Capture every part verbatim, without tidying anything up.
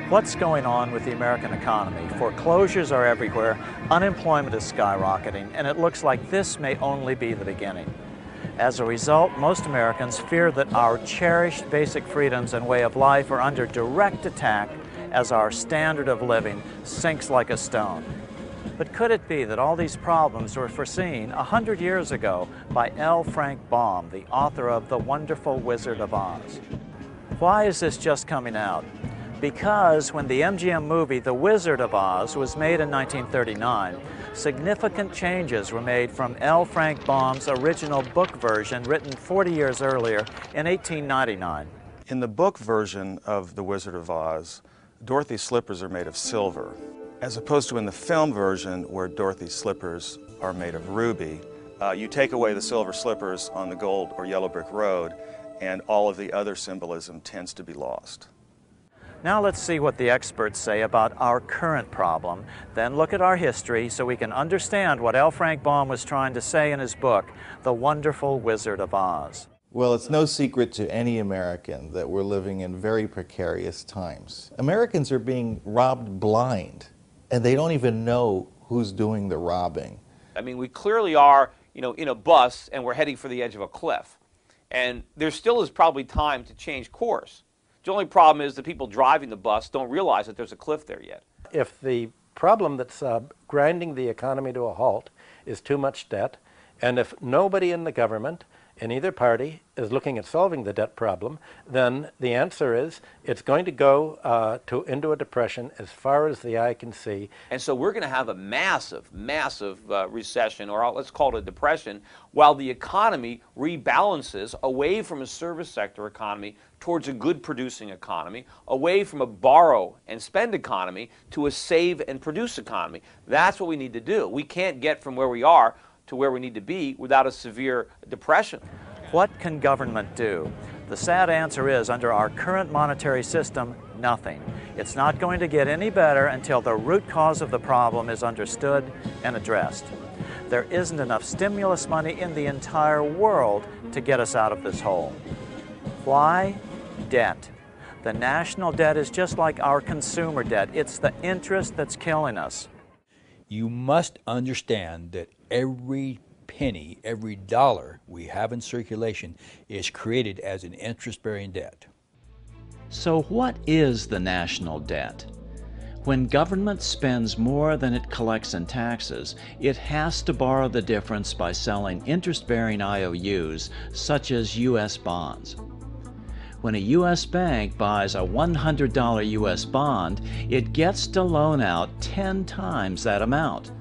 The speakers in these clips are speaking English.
What's going on with the American economy? Foreclosures are everywhere, unemployment is skyrocketing, and it looks like this may only be the beginning. As a result, most Americans fear that our cherished basic freedoms and way of life are under direct attack as our standard of living sinks like a stone. But could it be that all these problems were foreseen a hundred years ago by L. Frank Baum, the author of The Wonderful Wizard of Oz? Why is this just coming out? Because when the M G M movie The Wizard of Oz was made in nineteen thirty-nine, significant changes were made from L. Frank Baum's original book version written forty years earlier in eighteen ninety-nine. In the book version of The Wizard of Oz, Dorothy's slippers are made of silver, as opposed to in the film version where Dorothy's slippers are made of ruby. Uh, you take away the silver slippers on the gold or yellow brick road, and all of the other symbolism tends to be lost. Now let's see what the experts say about our current problem, then look at our history so we can understand what L. Frank Baum was trying to say in his book, The Wonderful Wizard of Oz. Well, it's no secret to any American that we're living in very precarious times. Americans are being robbed blind, and they don't even know who's doing the robbing. I mean, we clearly are, you know, in a bus and we're heading for the edge of a cliff. And there still is probably time to change course. The only problem is the people driving the bus don't realize that there's a cliff there yet. If the problem that's uh, grinding the economy to a halt is too much debt, and if nobody in the government, in either party, is looking at solving the debt problem, then the answer is it's going to go uh, to, into a depression as far as the eye can see. And so we're going to have a massive, massive uh, recession, or let's call it a depression, while the economy rebalances away from a service sector economy towards a good producing economy, away from a borrow and spend economy to a save and produce economy. That's what we need to do. We can't get from where we are to where we need to be without a severe depression. What can government do? The sad answer is, under our current monetary system, nothing. It's not going to get any better until the root cause of the problem is understood and addressed. There isn't enough stimulus money in the entire world to get us out of this hole. Why? Debt. The national debt is just like our consumer debt. It's the interest that's killing us. You must understand that every penny, every dollar we have in circulation is created as an interest-bearing debt. So what is the national debt? When government spends more than it collects in taxes, it has to borrow the difference by selling interest-bearing I O Us, such as U S bonds. When a U S bank buys a one hundred dollar U S bond, it gets to loan out ten times that amount.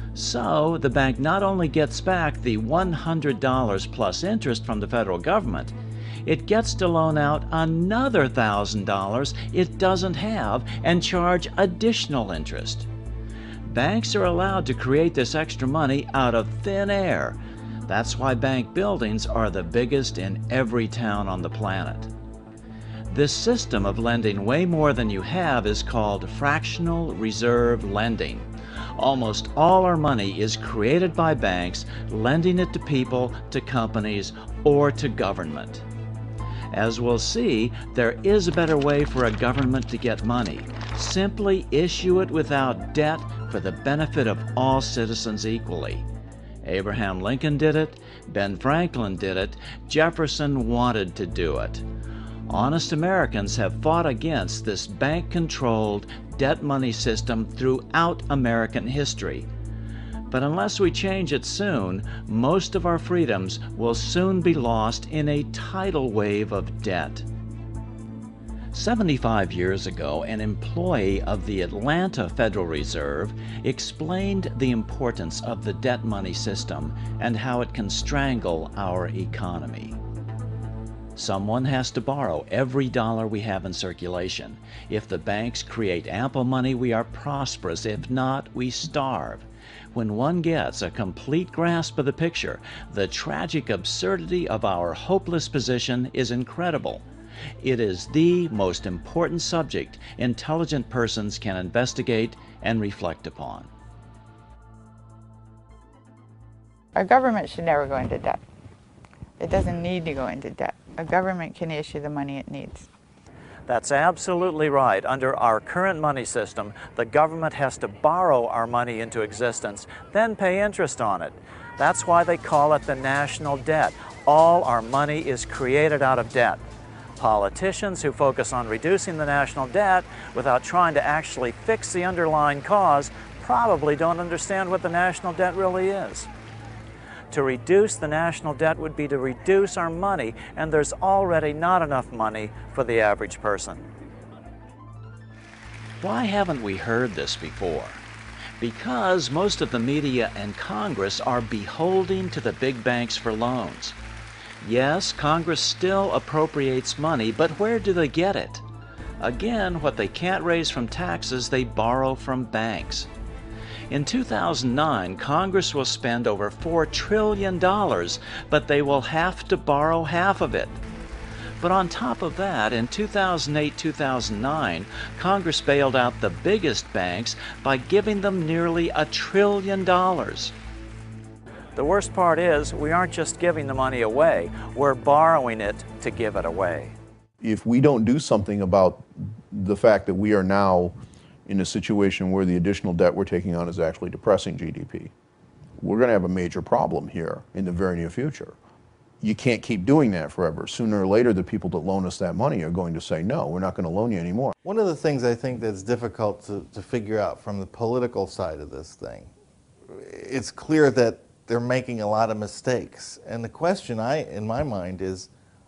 So the bank not only gets back the one hundred dollars plus interest from the federal government, it gets to loan out another one thousand dollars it doesn't have and charge additional interest. Banks are allowed to create this extra money out of thin air. That's why bank buildings are the biggest in every town on the planet. This system of lending way more than you have is called fractional reserve lending. Almost all our money is created by banks, lending it to people, to companies, or to government. As we'll see, there is a better way for a government to get money. Simply issue it without debt for the benefit of all citizens equally. Abraham Lincoln did it, Ben Franklin did it, Jefferson wanted to do it. Honest Americans have fought against this bank-controlled debt money system throughout American history. But unless we change it soon, most of our freedoms will soon be lost in a tidal wave of debt. seventy-five years ago, an employee of the Atlanta Federal Reserve explained the importance of the debt money system and how it can strangle our economy. Someone has to borrow every dollar we have in circulation. If the banks create ample money, we are prosperous. If not, we starve. When one gets a complete grasp of the picture, the tragic absurdity of our hopeless position is incredible. It is the most important subject intelligent persons can investigate and reflect upon. Our government should never go into debt. It doesn't need to go into debt. A government can issue the money it needs. That's absolutely right. Under our current money system, the government has to borrow our money into existence, then pay interest on it. That's why they call it the national debt. All our money is created out of debt. Politicians who focus on reducing the national debt without trying to actually fix the underlying cause probably don't understand what the national debt really is. To reduce the national debt would be to reduce our money, and there's already not enough money for the average person. Why haven't we heard this before? Because most of the media and Congress are beholden to the big banks for loans. Yes, Congress still appropriates money, but where do they get it? Again, what they can't raise from taxes, they borrow from banks. In two thousand nine, Congress will spend over four trillion dollars, but they will have to borrow half of it. But on top of that, in two thousand eight two thousand nine, Congress bailed out the biggest banks by giving them nearly a trillion dollars. The worst part is we aren't just giving the money away, we're borrowing it to give it away. If we don't do something about the fact that we are now in a situation where the additional debt we're taking on is actually depressing G D P, we're going to have a major problem here in the very near future. You can't keep doing that forever. Sooner or later, the people that loan us that money are going to say, no, we're not going to loan you anymore. One of the things I think that's difficult to, to figure out from the political side of this thing, it's clear that they're making a lot of mistakes. And the question I, in my mind is,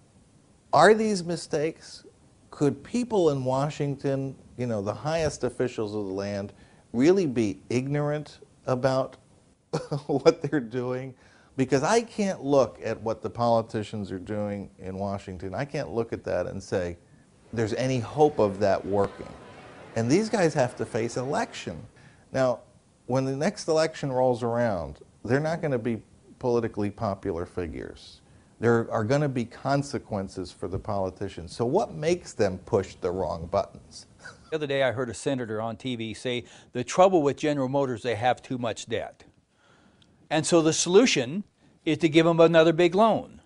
are these mistakes? Could people in Washington, you know, the highest officials of the land, really be ignorant about what they're doing? Because I can't look at what the politicians are doing in Washington. I can't look at that and say there's any hope of that working. And these guys have to face election. Now, when the next election rolls around, they're not going to be politically popular figures. There are going to be consequences for the politicians. So what makes them push the wrong buttons? The other day I heard a senator on T V say, the trouble with General Motors, they have too much debt. And so the solution is to give them another big loan.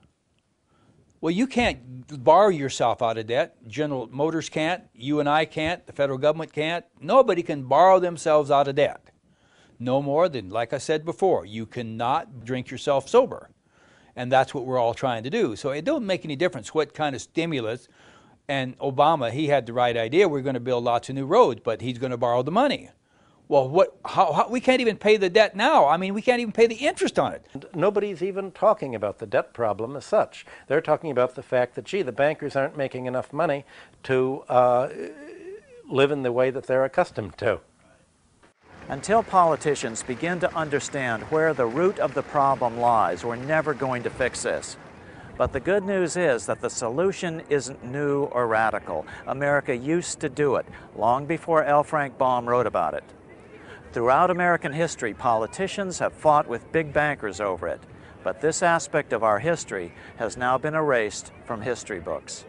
Well, you can't borrow yourself out of debt. General Motors can't, you and I can't, the federal government can't. Nobody can borrow themselves out of debt. No more than, like I said before, you cannot drink yourself sober. And that's what we're all trying to do. So it don't make any difference what kind of stimulus. And Obama, he had the right idea. We're going to build lots of new roads, but he's going to borrow the money. Well, what? How, how? We can't even pay the debt now. I mean, we can't even pay the interest on it. Nobody's even talking about the debt problem as such. They're talking about the fact that, gee, the bankers aren't making enough money to uh, live in the way that they're accustomed to. Until politicians begin to understand where the root of the problem lies, we're never going to fix this. But the good news is that the solution isn't new or radical. America used to do it long before L. Frank Baum wrote about it. Throughout American history, politicians have fought with big bankers over it. But this aspect of our history has now been erased from history books.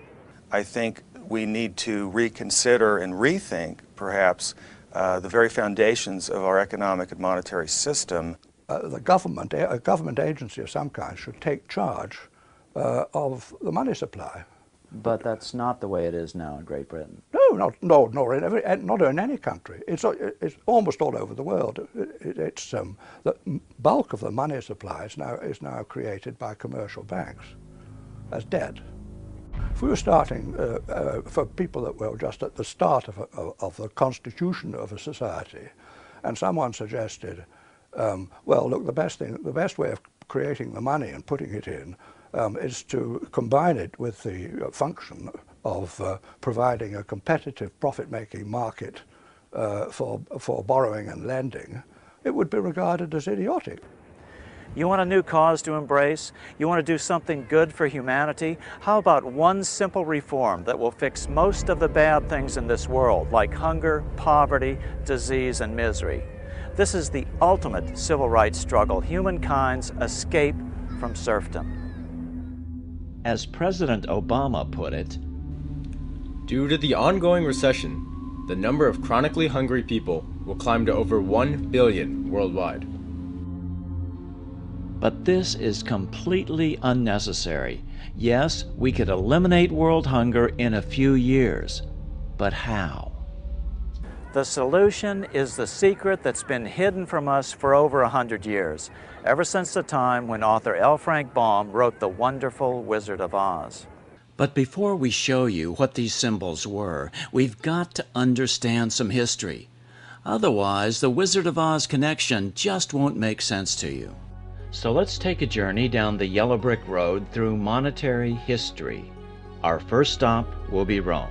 I think we need to reconsider and rethink, perhaps, Uh, the very foundations of our economic and monetary system. Uh, the government, a government agency of some kind, should take charge uh, of the money supply. But that's not the way it is now in Great Britain. No, not no, nor in every, not in any country. It's it's almost all over the world. It, it's um, the bulk of the money supply is now is now created by commercial banks as debt. If we were starting uh, uh, for people that were just at the start of, a, of the constitution of a society, and someone suggested, um, well, look, the best thing, the best way of creating the money and putting it in um, is to combine it with the function of uh, providing a competitive profit-making market uh, for for borrowing and lending, it would be regarded as idiotic. You want a new cause to embrace? You want to do something good for humanity? How about one simple reform that will fix most of the bad things in this world, like hunger, poverty, disease, and misery? This is the ultimate civil rights struggle, humankind's escape from serfdom. As President Obama put it, due to the ongoing recession, the number of chronically hungry people will climb to over one billion worldwide. But this is completely unnecessary. Yes, we could eliminate world hunger in a few years, but how? The solution is the secret that's been hidden from us for over a hundred years, ever since the time when author L. Frank Baum wrote The Wonderful Wizard of Oz. But before we show you what these symbols were, we've got to understand some history. Otherwise, the Wizard of Oz connection just won't make sense to you. So let's take a journey down the yellow brick road through monetary history. Our first stop will be Rome.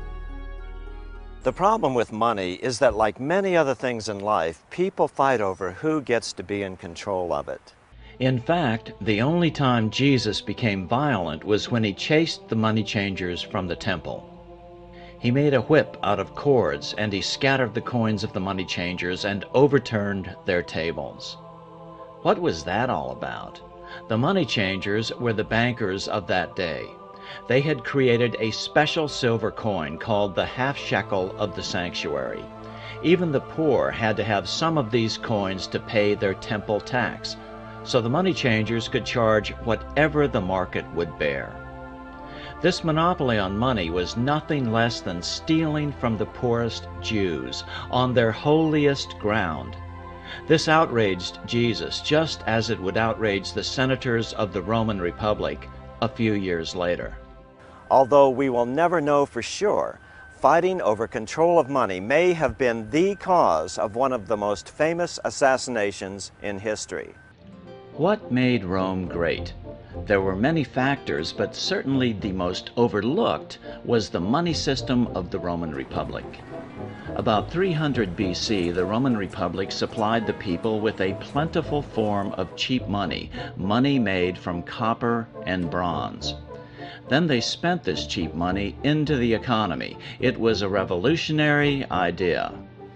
The problem with money is that, like many other things in life, people fight over who gets to be in control of it. In fact, the only time Jesus became violent was when he chased the money changers from the temple. He made a whip out of cords, and he scattered the coins of the money changers and overturned their tables. What was that all about? The money changers were the bankers of that day. They had created a special silver coin called the half shekel of the sanctuary. Even the poor had to have some of these coins to pay their temple tax, so the money changers could charge whatever the market would bear. This monopoly on money was nothing less than stealing from the poorest Jews on their holiest ground. This outraged Jesus just as it would outrage the senators of the Roman Republic a few years later. Although we will never know for sure, fighting over control of money may have been the cause of one of the most famous assassinations in history. What made Rome great? There were many factors, but certainly the most overlooked was the money system of the Roman Republic. About three hundred B C, the Roman Republic supplied the people with a plentiful form of cheap money, money made from copper and bronze. Then they spent this cheap money into the economy. It was a revolutionary idea.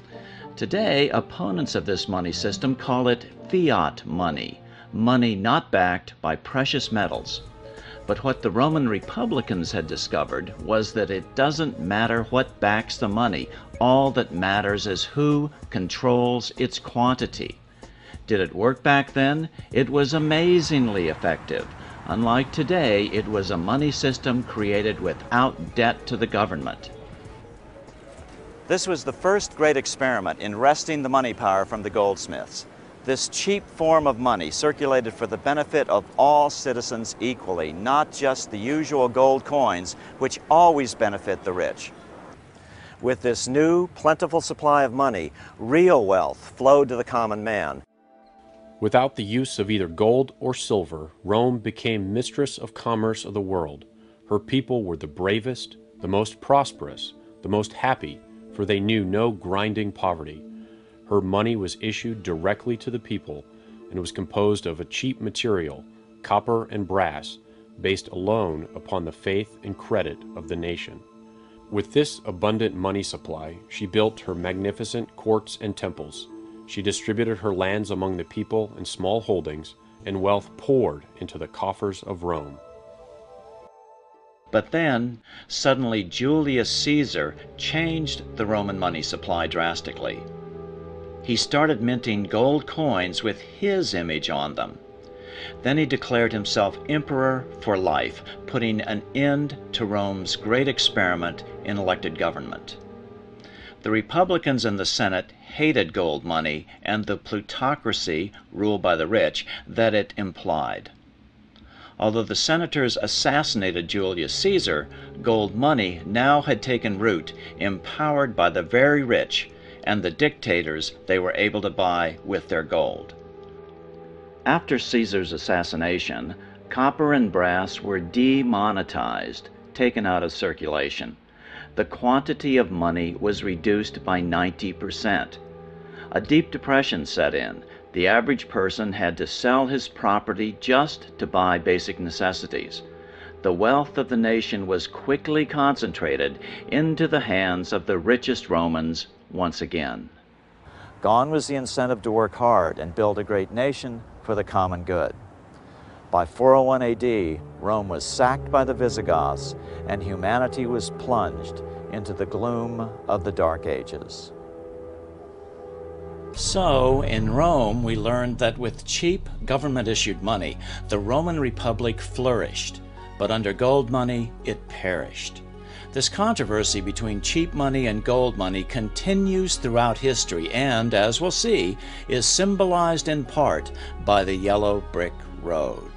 Today, opponents of this money system call it fiat money, money not backed by precious metals. But what the Roman Republicans had discovered was that it doesn't matter what backs the money. All that matters is who controls its quantity. Did it work back then? It was amazingly effective. Unlike today, it was a money system created without debt to the government. This was the first great experiment in wresting the money power from the goldsmiths. This cheap form of money circulated for the benefit of all citizens equally, not just the usual gold coins, which always benefit the rich. With this new, plentiful supply of money, real wealth flowed to the common man. Without the use of either gold or silver, Rome became mistress of commerce of the world. Her people were the bravest, the most prosperous, the most happy, for they knew no grinding poverty. Her money was issued directly to the people and was composed of a cheap material, copper and brass, based alone upon the faith and credit of the nation. With this abundant money supply, she built her magnificent courts and temples. She distributed her lands among the people in small holdings, and wealth poured into the coffers of Rome. But then, suddenly Julius Caesar changed the Roman money supply drastically. He started minting gold coins with his image on them. Then he declared himself emperor for life, putting an end to Rome's great experiment in elected government. The Republicans in the Senate hated gold money and the plutocracy, ruled by the rich, that it implied. Although the senators assassinated Julius Caesar, gold money now had taken root, empowered by the very rich and the dictators they were able to buy with their gold. After Caesar's assassination, copper and brass were demonetized, taken out of circulation. The quantity of money was reduced by ninety percent. A deep depression set in. The average person had to sell his property just to buy basic necessities. The wealth of the nation was quickly concentrated into the hands of the richest Romans once again. Gone was the incentive to work hard and build a great nation for the common good. By four oh one A D, Rome was sacked by the Visigoths, and humanity was plunged into the gloom of the Dark Ages. So, in Rome, we learned that with cheap government-issued money, the Roman Republic flourished. but under gold money it perished. This controversy between cheap money and gold money continues throughout history and, as we'll see, is symbolized in part by the yellow brick road.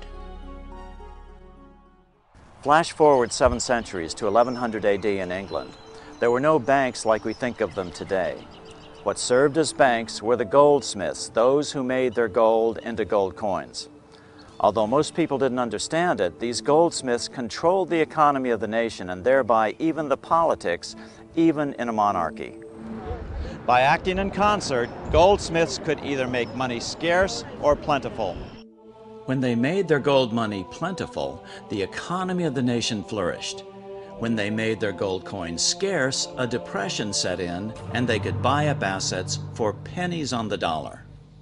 Flash forward seven centuries to eleven hundred A D in England. There were no banks like we think of them today. What served as banks were the goldsmiths, those who made their gold into gold coins. Although most people didn't understand it, these goldsmiths controlled the economy of the nation and thereby even the politics, even in a monarchy. By acting in concert, goldsmiths could either make money scarce or plentiful. When they made their gold money plentiful, the economy of the nation flourished. When they made their gold coins scarce, a depression set in and they could buy up assets for pennies on the dollar.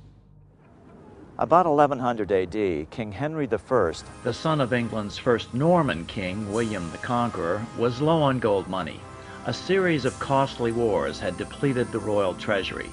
About eleven hundred A D, King Henry the First, the son of England's first Norman king, William the Conqueror, was low on gold money. A series of costly wars had depleted the royal treasury.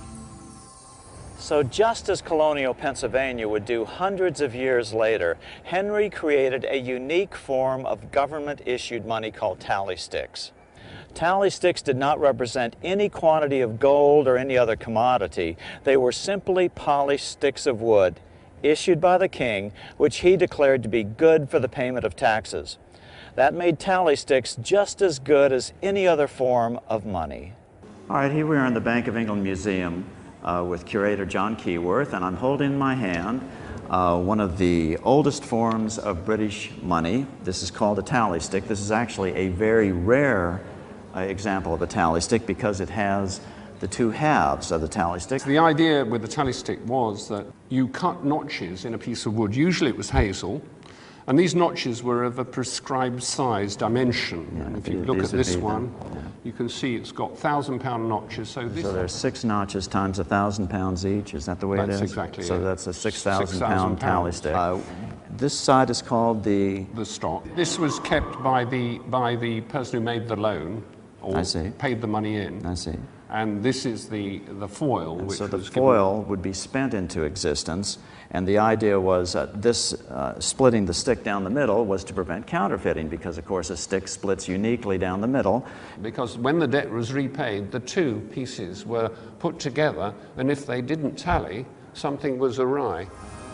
So just as colonial Pennsylvania would do hundreds of years later, Henry created a unique form of government-issued money called tally sticks. Tally sticks did not represent any quantity of gold or any other commodity. They were simply polished sticks of wood issued by the king, which he declared to be good for the payment of taxes. That made tally sticks just as good as any other form of money. All right, here we are in the Bank of England Museum uh, with curator John Keyworth, and I'm holding in my hand uh, one of the oldest forms of British money. This is called a tally stick. This is actually a very rare uh, example of a tally stick because it has the two halves of the tally stick. The idea with the tally stick was that you cut notches in a piece of wood. Usually it was hazel, and these notches were of a prescribed size dimension. Yeah, and if you these look at would this be one, them. Yeah. you can see it's got thousand pound notches. So, this so there's six notches times a thousand pounds each. Is that the way that's it is? Exactly So it. that's a six thousand pound tally stick. Uh, this side is called the the stock. This was kept by the by the person who made the loan, or I see. paid the money in. I see. And this is the, the foil. And which so the was foil given... would be spent into existence, and the idea was uh, this uh, splitting the stick down the middle was to prevent counterfeiting, because of course a stick splits uniquely down the middle. Because when the debt was repaid, the two pieces were put together, and if they didn't tally, something was awry.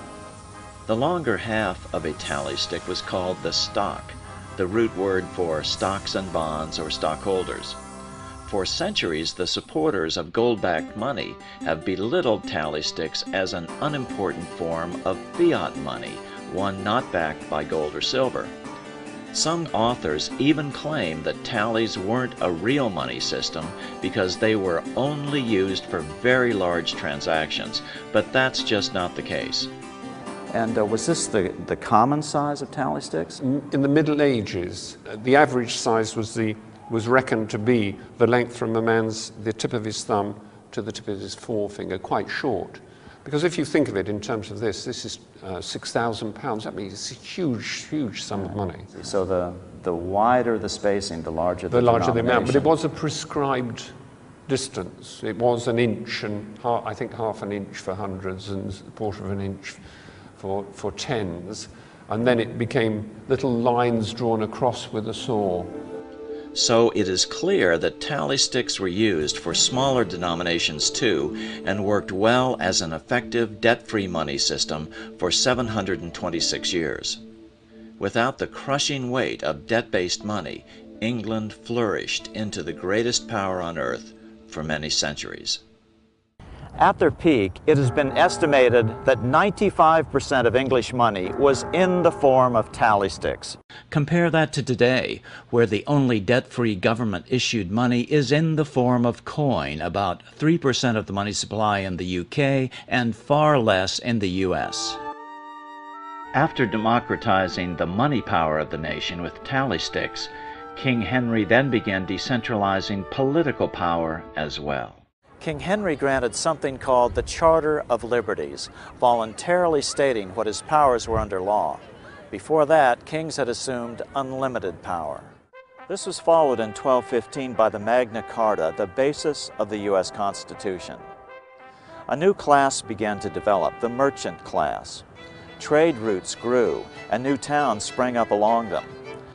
The longer half of a tally stick was called the stock, the root word for stocks and bonds or stockholders. For centuries, the supporters of gold-backed money have belittled tally sticks as an unimportant form of fiat money, one not backed by gold or silver. Some authors even claim that tallies weren't a real money system because they were only used for very large transactions, but that's just not the case. And uh, was this the, the common size of tally sticks? In the Middle Ages, the average size was the was reckoned to be the length from a man's, the tip of his thumb to the tip of his forefinger, quite short. Because if you think of it in terms of this, this is uh, six thousand pounds. That means it's a huge, huge sum of money. So the, the wider the spacing, the larger the The larger the amount, but it denomination. was a prescribed distance. It was an inch and half, I think half an inch for hundreds and a quarter of an inch for, for tens. And then it became little lines drawn across with a saw. So it is clear that tally sticks were used for smaller denominations too, and worked well as an effective debt-free money system for seven hundred twenty-six years. Without the crushing weight of debt-based money, England flourished into the greatest power on earth for many centuries. At their peak, it has been estimated that ninety-five percent of English money was in the form of tally sticks. Compare that to today, where the only debt-free government-issued money is in the form of coin, about three percent of the money supply in the U K and far less in the U S. After democratizing the money power of the nation with tally sticks, King Henry then began decentralizing political power as well. King Henry granted something called the Charter of Liberties, voluntarily stating what his powers were under law. Before that, kings had assumed unlimited power. This was followed in twelve fifteen by the Magna Carta, the basis of the U S Constitution. A new class began to develop, the merchant class. Trade routes grew, and new towns sprang up along them.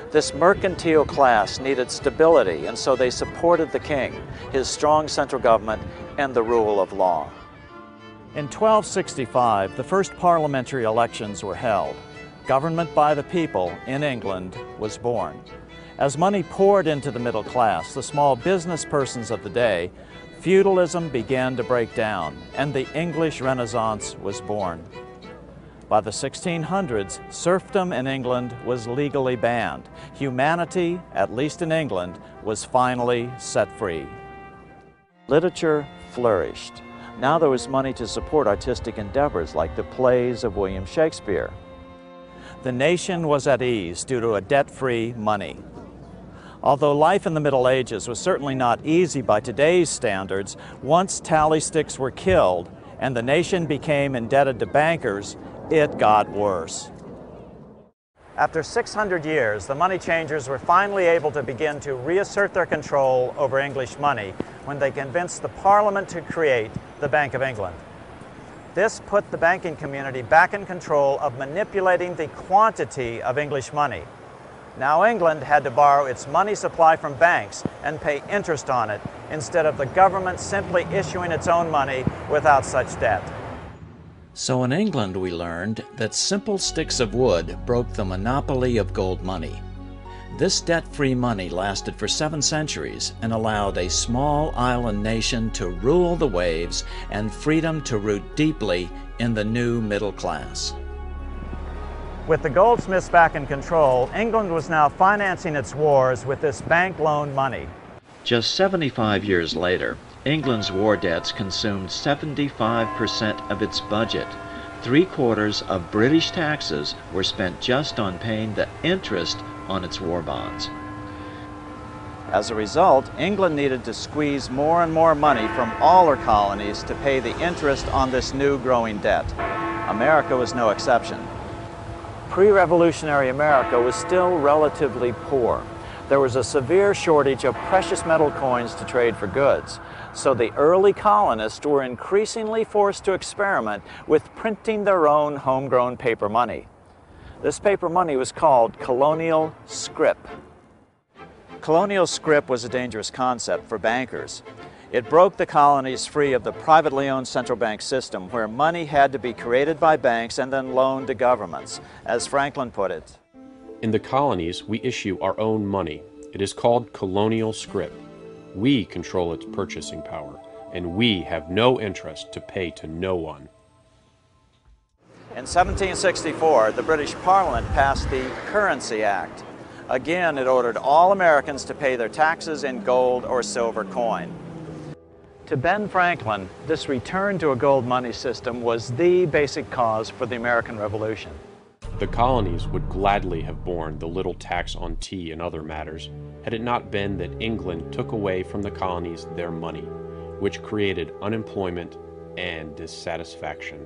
This mercantile class needed stability, and so they supported the king, his strong central government, and the rule of law. In twelve sixty-five, the first parliamentary elections were held. Government by the people in England was born. As money poured into the middle class, the small business persons of the day, feudalism began to break down, and the English Renaissance was born. By the sixteen hundreds, serfdom in England was legally banned. Humanity, at least in England, was finally set free. Literature flourished. Now there was money to support artistic endeavors like the plays of William Shakespeare. The nation was at ease due to a debt-free money. Although life in the Middle Ages was certainly not easy by today's standards, once tally sticks were killed and the nation became indebted to bankers, it got worse. After six hundred years, the money changers were finally able to begin to reassert their control over English money when they convinced the Parliament to create the Bank of England. This put the banking community back in control of manipulating the quantity of English money. Now England had to borrow its money supply from banks and pay interest on it, instead of the government simply issuing its own money without such debt. So in England we learned that simple sticks of wood broke the monopoly of gold money. This debt-free money lasted for seven centuries and allowed a small island nation to rule the waves and freedom to root deeply in the new middle class. With the goldsmiths back in control, England was now financing its wars with this bank loan money. Just seventy-five years later, England's war debts consumed seventy-five percent of its budget. Three quarters of British taxes were spent just on paying the interest on its war bonds. As a result, England needed to squeeze more and more money from all her colonies to pay the interest on this new growing debt. America was no exception. Pre-revolutionary America was still relatively poor. There was a severe shortage of precious metal coins to trade for goods, so the early colonists were increasingly forced to experiment with printing their own homegrown paper money. This paper money was called colonial scrip. Colonial scrip was a dangerous concept for bankers. It broke the colonies free of the privately owned central bank system, where money had to be created by banks and then loaned to governments. As Franklin put it, in the colonies, we issue our own money. It is called colonial scrip. We control its purchasing power, and we have no interest to pay to no one. In seventeen sixty-four, the British Parliament passed the Currency Act. Again, it ordered all Americans to pay their taxes in gold or silver coin. To Ben Franklin, this return to a gold money system was the basic cause for the American Revolution. The colonies would gladly have borne the little tax on tea and other matters had it not been that England took away from the colonies their money, which created unemployment and dissatisfaction.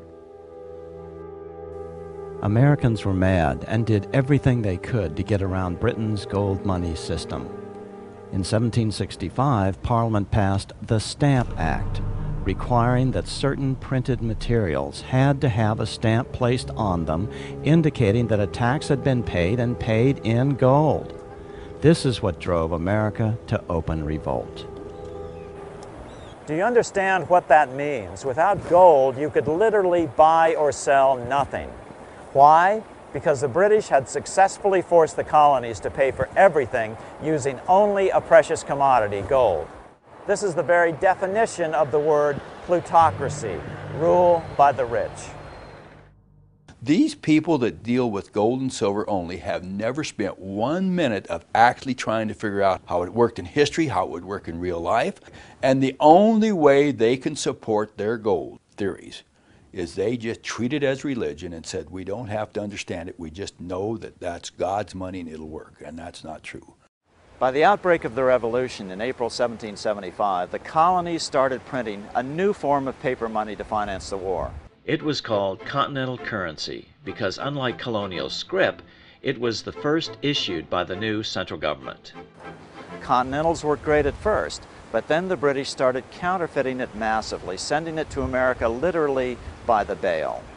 Americans were mad and did everything they could to get around Britain's gold money system. In seventeen sixty-five, Parliament passed the Stamp Act, requiring that certain printed materials had to have a stamp placed on them indicating that a tax had been paid and paid in gold. This is what drove America to open revolt. Do you understand what that means? Without gold, you could literally buy or sell nothing. Why? Because the British had successfully forced the colonies to pay for everything using only a precious commodity, gold. This is the very definition of the word plutocracy, rule by the rich. These people that deal with gold and silver only have never spent one minute of actually trying to figure out how it worked in history, how it would work in real life, and the only way they can support their gold theories is they just treat it as religion and said, we don't have to understand it, we just know that that's God's money and it'll work, and that's not true. By the outbreak of the Revolution in April seventeen seventy-five, the colonies started printing a new form of paper money to finance the war. It was called continental currency because, unlike colonial scrip, it was the first issued by the new central government. Continentals worked great at first, but then the British started counterfeiting it massively, sending it to America literally by the bale.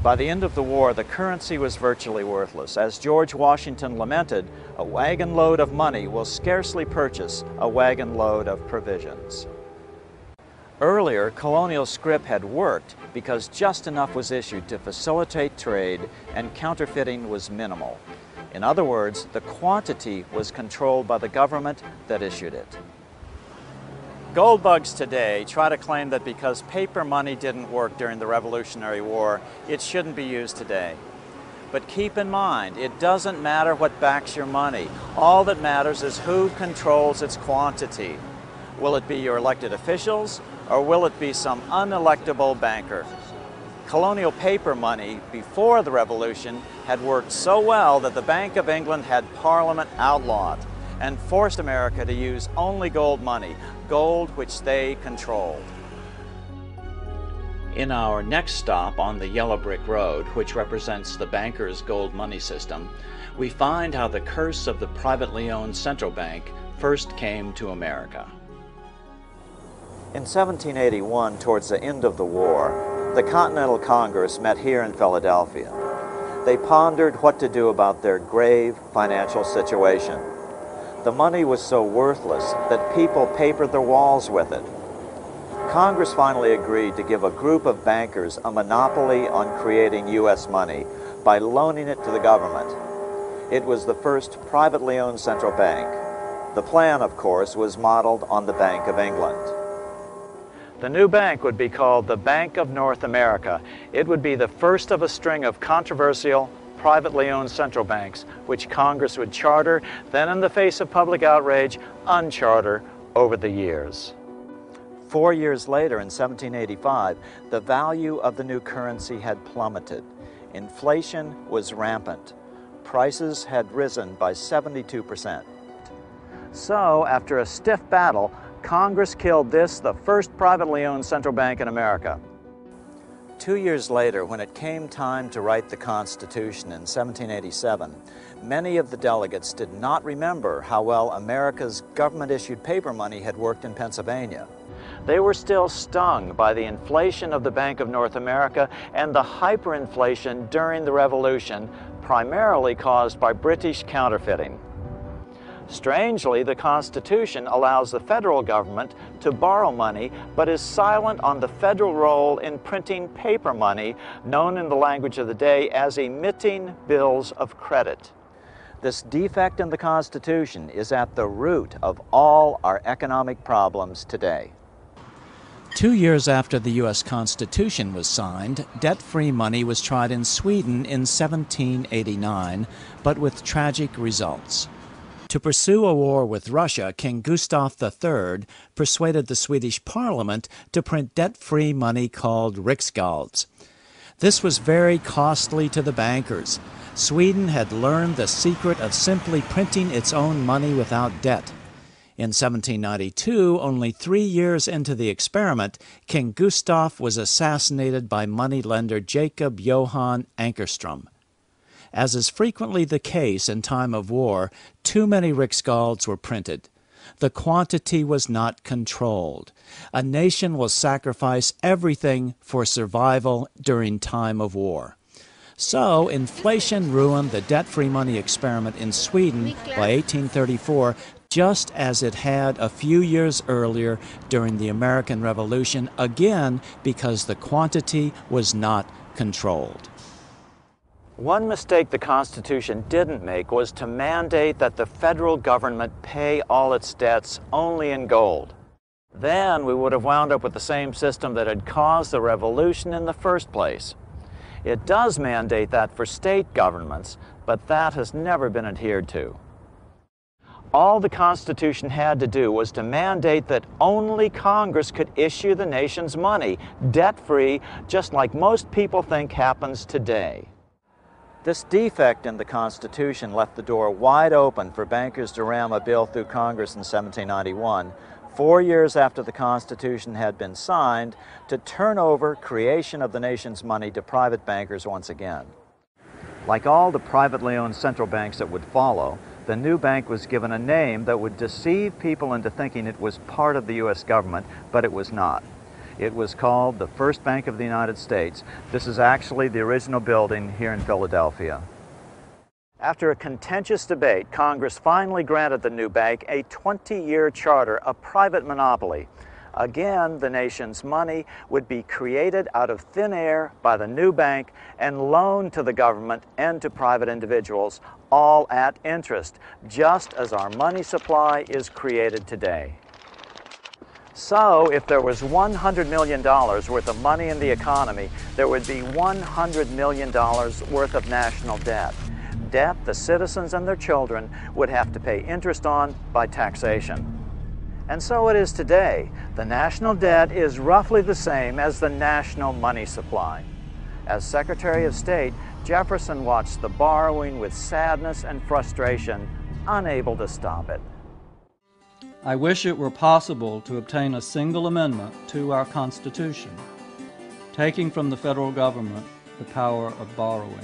By the end of the war, the currency was virtually worthless. As George Washington lamented, a wagon load of money will scarcely purchase a wagon load of provisions. Earlier, colonial scrip had worked because just enough was issued to facilitate trade and counterfeiting was minimal. In other words, the quantity was controlled by the government that issued it. Gold bugs today try to claim that because paper money didn't work during the Revolutionary War, it shouldn't be used today. But keep in mind, it doesn't matter what backs your money. All that matters is who controls its quantity. Will it be your elected officials, or will it be some unelectable banker? Colonial paper money before the Revolution had worked so well that the Bank of England had Parliament outlawed and forced America to use only gold money, gold which they controlled. In our next stop on the Yellow Brick Road, which represents the banker's gold money system, we find how the curse of the privately owned central bank first came to America. In seventeen eighty-one, towards the end of the war, the Continental Congress met here in Philadelphia. They pondered what to do about their grave financial situation. The money was so worthless that people papered their walls with it. Congress finally agreed to give a group of bankers a monopoly on creating U S money by loaning it to the government. It was the first privately owned central bank. The plan, of course, was modeled on the Bank of England. The new bank would be called the Bank of North America. It would be the first of a string of controversial, privately owned central banks, which Congress would charter, then in the face of public outrage, uncharter over the years. Four years later, in seventeen eighty-five, the value of the new currency had plummeted. Inflation was rampant. Prices had risen by seventy-two percent. So, after a stiff battle, Congress killed this, the first privately owned central bank in America. Two years later, when it came time to write the Constitution in seventeen eighty-seven, many of the delegates did not remember how well America's government-issued paper money had worked in Pennsylvania. They were still stung by the inflation of the Bank of North America and the hyperinflation during the Revolution, primarily caused by British counterfeiting. Strangely, the Constitution allows the federal government to borrow money, but is silent on the federal role in printing paper money, known in the language of the day as emitting bills of credit. This defect in the Constitution is at the root of all our economic problems today. Two years after the U S Constitution was signed, debt-free money was tried in Sweden in seventeen eighty-nine, but with tragic results. To pursue a war with Russia, King Gustav the Third persuaded the Swedish Parliament to print debt-free money called riksgälds. This was very costly to the bankers. Sweden had learned the secret of simply printing its own money without debt. In seventeen ninety-two, only three years into the experiment, King Gustav was assassinated by moneylender Jacob Johan Ankerström. As is frequently the case in time of war, too many riksgälds were printed. The quantity was not controlled. A nation will sacrifice everything for survival during time of war. So, inflation ruined the debt-free money experiment in Sweden by eighteen thirty-four, just as it had a few years earlier during the American Revolution, again because the quantity was not controlled. One mistake the Constitution didn't make was to mandate that the federal government pay all its debts only in gold. Then we would have wound up with the same system that had caused the revolution in the first place. It does mandate that for state governments, but that has never been adhered to. All the Constitution had to do was to mandate that only Congress could issue the nation's money, debt-free, just like most people think happens today. This defect in the Constitution left the door wide open for bankers to ram a bill through Congress in seventeen ninety-one, four years after the Constitution had been signed, to turn over creation of the nation's money to private bankers once again. Like all the privately owned central banks that would follow, the new bank was given a name that would deceive people into thinking it was part of the U S government, but it was not. It was called the First Bank of the United States. This is actually the original building here in Philadelphia. After a contentious debate, Congress finally granted the new bank a twenty-year charter, a private monopoly. Again, the nation's money would be created out of thin air by the new bank and loaned to the government and to private individuals, all at interest, just as our money supply is created today. So, if there was one hundred million dollars worth of money in the economy, there would be one hundred million dollars worth of national debt. Debt the citizens and their children would have to pay interest on by taxation. And so it is today. The national debt is roughly the same as the national money supply. As Secretary of State, Jefferson watched the borrowing with sadness and frustration, unable to stop it. I wish it were possible to obtain a single amendment to our Constitution, taking from the federal government the power of borrowing.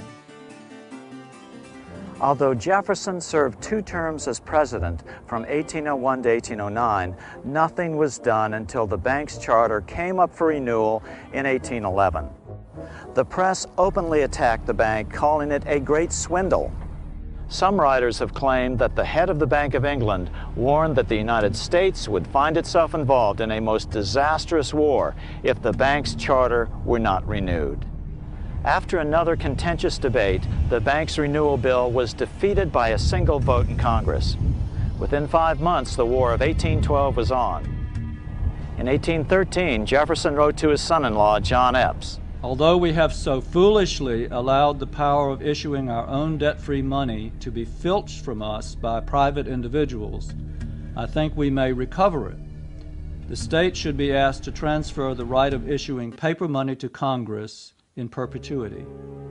Although Jefferson served two terms as president from eighteen oh one to eighteen oh nine, nothing was done until the bank's charter came up for renewal in eighteen eleven. The press openly attacked the bank, calling it a great swindle. Some writers have claimed that the head of the Bank of England warned that the United States would find itself involved in a most disastrous war if the bank's charter were not renewed. After another contentious debate, the bank's renewal bill was defeated by a single vote in Congress. Within five months, the War of eighteen twelve was on. In eighteen thirteen, Jefferson wrote to his son-in-law, John Epps, "Although we have so foolishly allowed the power of issuing our own debt-free money to be filched from us by private individuals, I think we may recover it. The state should be asked to transfer the right of issuing paper money to Congress in perpetuity."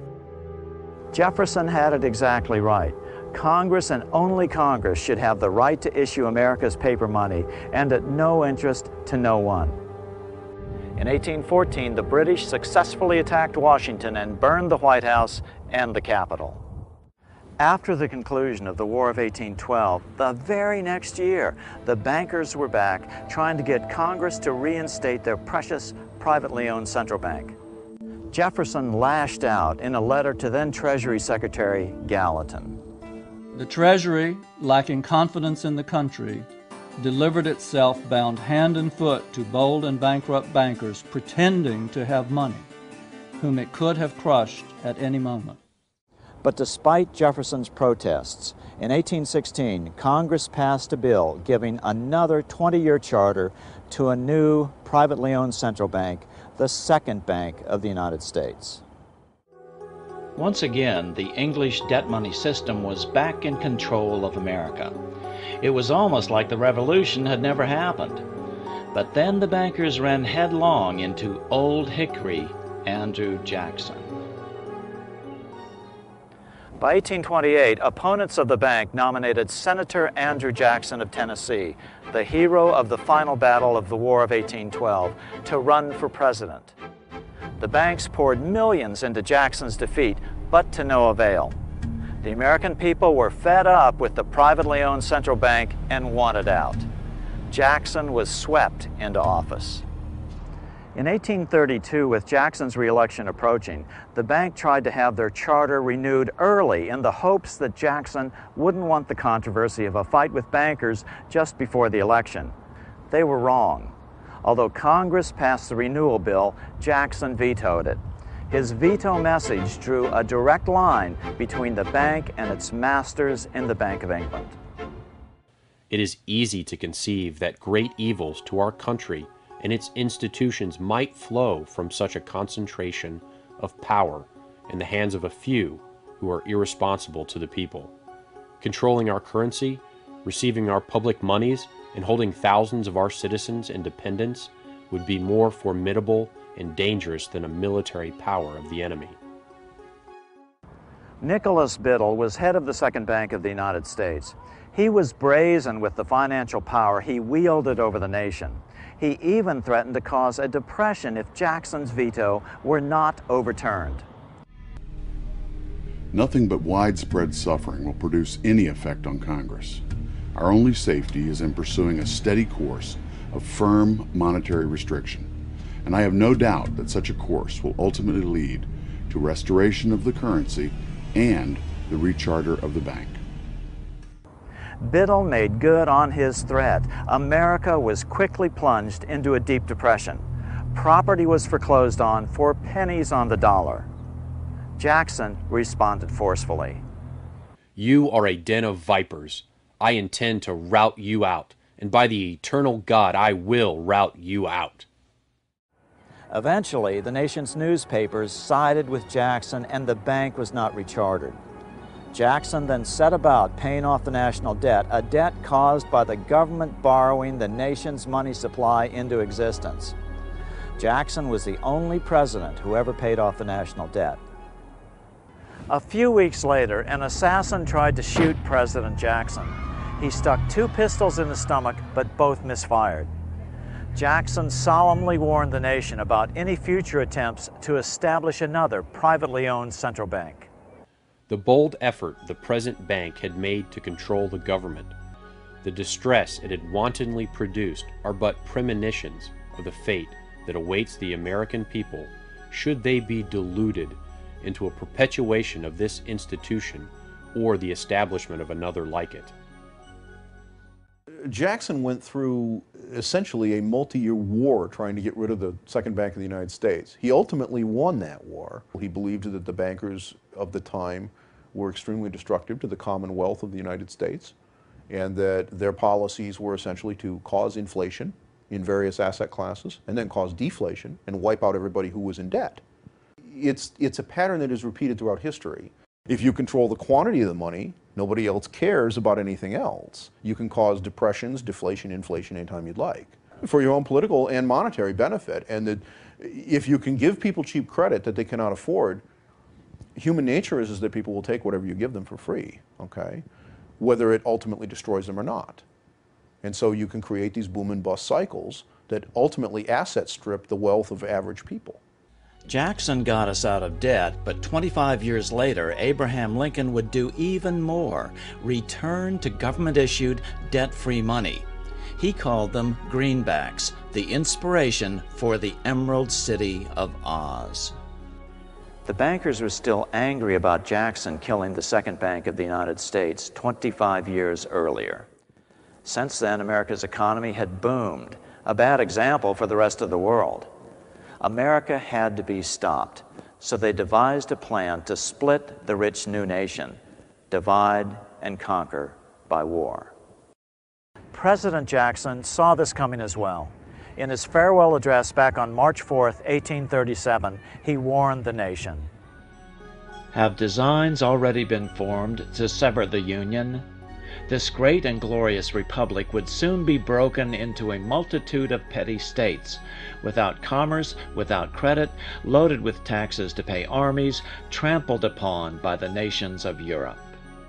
Jefferson had it exactly right. Congress and only Congress should have the right to issue America's paper money, and at no interest to no one. In eighteen fourteen, the British successfully attacked Washington and burned the White House and the Capitol. After the conclusion of the War of eighteen twelve, the very next year, the bankers were back trying to get Congress to reinstate their precious privately owned central bank. Jefferson lashed out in a letter to then Treasury Secretary Gallatin. The Treasury, lacking confidence in the country, delivered itself bound hand and foot to bold and bankrupt bankers pretending to have money, whom it could have crushed at any moment. But despite Jefferson's protests, in eighteen sixteen, Congress passed a bill giving another twenty-year charter to a new privately owned central bank, the second bank of the United States. Once again, the English debt money system was back in control of America. It was almost like the revolution had never happened. But then the bankers ran headlong into Old Hickory, Andrew Jackson. By eighteen twenty-eight, opponents of the bank nominated Senator Andrew Jackson of Tennessee, the hero of the final battle of the War of eighteen twelve, to run for president. The banks poured millions into Jackson's defeat, but to no avail. The American people were fed up with the privately owned central bank and wanted out. Jackson was swept into office. In eighteen thirty-two, with Jackson's re-election approaching, the bank tried to have their charter renewed early in the hopes that Jackson wouldn't want the controversy of a fight with bankers just before the election. They were wrong. Although Congress passed the renewal bill, Jackson vetoed it. His veto message drew a direct line between the bank and its masters in the Bank of England. It is easy to conceive that great evils to our country and its institutions might flow from such a concentration of power in the hands of a few who are irresponsible to the people. Controlling our currency, receiving our public monies, and holding thousands of our citizens in dependence would be more formidable and dangerous than a military power of the enemy. Nicholas Biddle was head of the Second Bank of the United States. He was brazen with the financial power he wielded over the nation. He even threatened to cause a depression if Jackson's veto were not overturned. Nothing but widespread suffering will produce any effect on Congress. Our only safety is in pursuing a steady course of firm monetary restriction. and I have no doubt that such a course will ultimately lead to restoration of the currency and the recharter of the bank. Biddle made good on his threat. America was quickly plunged into a deep depression. Property was foreclosed on for pennies on the dollar. Jackson responded forcefully. You are a den of vipers. I intend to rout you out, and by the eternal God, I will rout you out. Eventually, the nation's newspapers sided with Jackson and the bank was not rechartered. Jackson then set about paying off the national debt, a debt caused by the government borrowing the nation's money supply into existence. Jackson was the only president who ever paid off the national debt. A few weeks later, an assassin tried to shoot President Jackson. He stuck two pistols in his stomach, but both misfired. Jackson solemnly warned the nation about any future attempts to establish another privately owned central bank. The bold effort the present bank had made to control the government, the distress it had wantonly produced, are but premonitions of the fate that awaits the American people should they be deluded into a perpetuation of this institution or the establishment of another like it. Jackson went through essentially a multi-year war trying to get rid of the Second Bank of the United States. He ultimately won that war. He believed that the bankers of the time were extremely destructive to the commonwealth of the United States, and that their policies were essentially to cause inflation in various asset classes and then cause deflation and wipe out everybody who was in debt. It's, it's a pattern that is repeated throughout history. If you control the quantity of the money, nobody else cares about anything else. You can cause depressions, deflation, inflation anytime you'd like for your own political and monetary benefit. And that if you can give people cheap credit that they cannot afford, human nature is, is that people will take whatever you give them for free, okay? Whether it ultimately destroys them or not. And so you can create these boom and bust cycles that ultimately asset strip the wealth of average people. Jackson got us out of debt, but twenty-five years later, Abraham Lincoln would do even more, return to government-issued, debt-free money. He called them greenbacks, the inspiration for the Emerald City of Oz. The bankers were still angry about Jackson killing the Second Bank of the United States twenty-five years earlier. Since then, America's economy had boomed, a bad example for the rest of the world. America had to be stopped, so they devised a plan to split the rich new nation, divide and conquer by war. President Jackson saw this coming as well. In his farewell address back on March fourth, eighteen thirty-seven, he warned the nation. Have designs already been formed to sever the Union? This great and glorious republic would soon be broken into a multitude of petty states, without commerce, without credit, loaded with taxes to pay armies, trampled upon by the nations of Europe.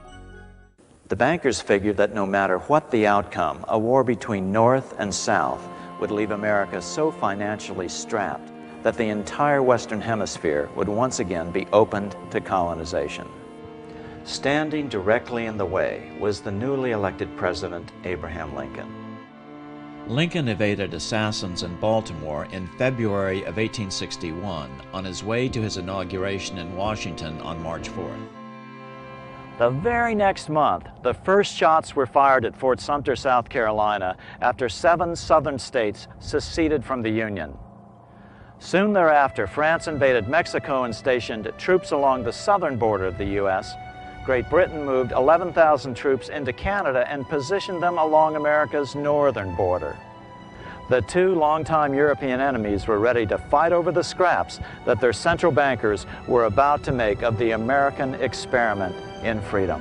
The bankers figured that no matter what the outcome, a war between North and South would leave America so financially strapped that the entire Western Hemisphere would once again be opened to colonization. Standing directly in the way was the newly elected President Abraham Lincoln. Lincoln evaded assassins in Baltimore in February of eighteen sixty-one on his way to his inauguration in Washington on March fourth. The very next month, the first shots were fired at Fort Sumter, South Carolina, after seven southern states seceded from the Union. Soon thereafter, France invaded Mexico and stationed troops along the southern border of the U S Great Britain moved eleven thousand troops into Canada and positioned them along America's northern border. The two longtime European enemies were ready to fight over the scraps that their central bankers were about to make of the American experiment in freedom.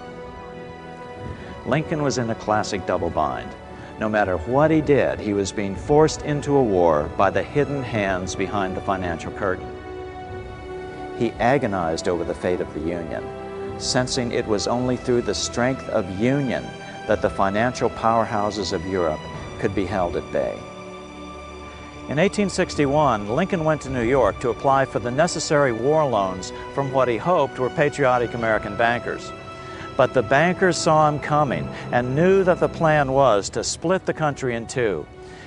Lincoln was in a classic double bind. No matter what he did, he was being forced into a war by the hidden hands behind the financial curtain. He agonized over the fate of the Union, sensing it was only through the strength of union that the financial powerhouses of Europe could be held at bay. In eighteen sixty-one, Lincoln went to New York to apply for the necessary war loans from what he hoped were patriotic American bankers. But the bankers saw him coming and knew that the plan was to split the country in two.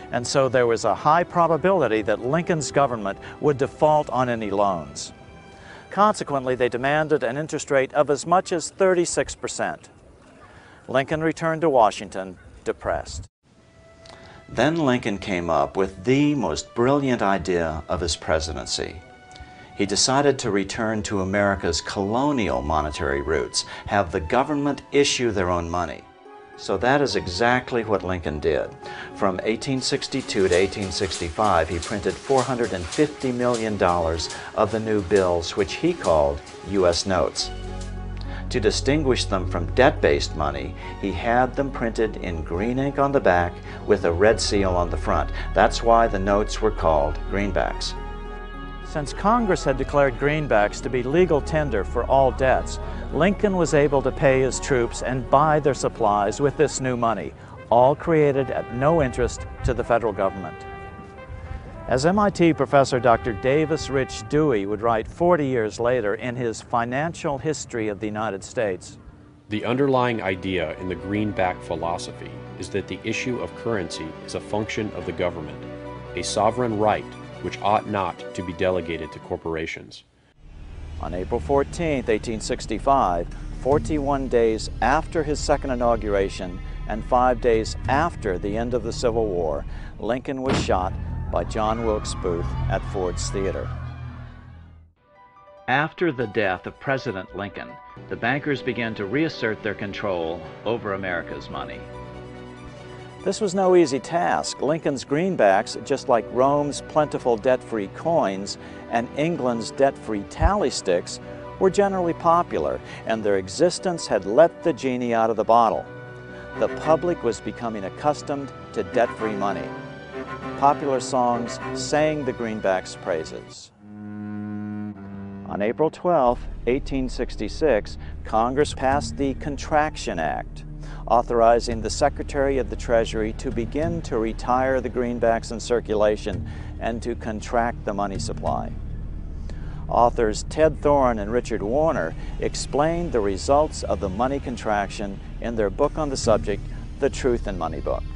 and so there was a high probability that Lincoln's government would default on any loans. Consequently, they demanded an interest rate of as much as thirty-six percent. Lincoln returned to Washington depressed. Then Lincoln came up with the most brilliant idea of his presidency. He decided to return to America's colonial monetary roots, have the government issue their own money. So that is exactly what Lincoln did. From eighteen sixty-two to eighteen sixty-five, he printed four hundred fifty million dollars of the new bills, which he called U S notes. To distinguish them from debt-based money, he had them printed in green ink on the back with a red seal on the front. That's why the notes were called greenbacks. Since Congress had declared greenbacks to be legal tender for all debts, Lincoln was able to pay his troops and buy their supplies with this new money, all created at no interest to the federal government. As M I T professor Doctor Davis Rich Dewey would write forty years later in his Financial History of the United States, the underlying idea in the greenback philosophy is that the issue of currency is a function of the government, a sovereign right which ought not to be delegated to corporations. On April fourteenth, eighteen sixty-five, forty-one days after his second inauguration and five days after the end of the Civil War, Lincoln was shot by John Wilkes Booth at Ford's Theater. After the death of President Lincoln, the bankers began to reassert their control over America's money. This was no easy task. Lincoln's greenbacks, just like Rome's plentiful debt-free coins and England's debt-free tally sticks, were generally popular, and their existence had let the genie out of the bottle. The public was becoming accustomed to debt-free money. Popular songs sang the greenbacks' praises. On April twelfth, eighteen sixty-six, Congress passed the Contraction Act, authorizing the Secretary of the Treasury to begin to retire the greenbacks in circulation and to contract the money supply. Authors Ted Thorne and Richard Warner explained the results of the money contraction in their book on the subject, The Truth in Money Book.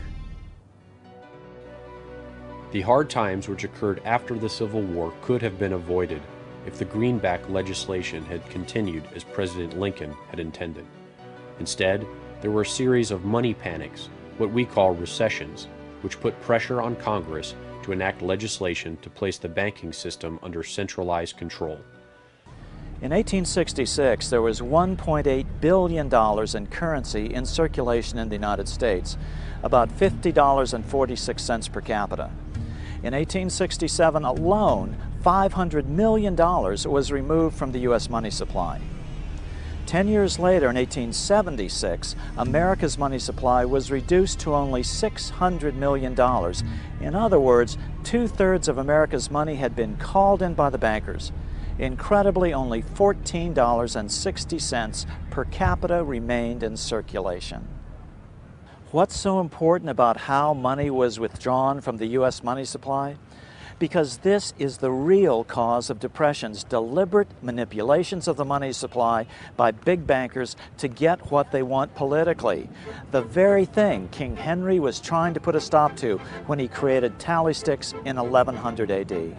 The hard times which occurred after the Civil War could have been avoided if the greenback legislation had continued as President Lincoln had intended. Instead, there were a series of money panics, what we call recessions, which put pressure on Congress to enact legislation to place the banking system under centralized control. In eighteen sixty-six, there was one point eight billion dollars in currency in circulation in the United States, about fifty dollars and forty-six cents per capita. In eighteen sixty-seven alone, five hundred million dollars was removed from the U S money supply. Ten years later, in eighteen seventy-six, America's money supply was reduced to only six hundred million dollars. In other words, two-thirds of America's money had been called in by the bankers. Incredibly, only fourteen dollars and sixty cents per capita remained in circulation. What's so important about how money was withdrawn from the U S money supply? Because this is the real cause of depressions, deliberate manipulations of the money supply by big bankers to get what they want politically. The very thing King Henry was trying to put a stop to when he created tally sticks in eleven hundred A D.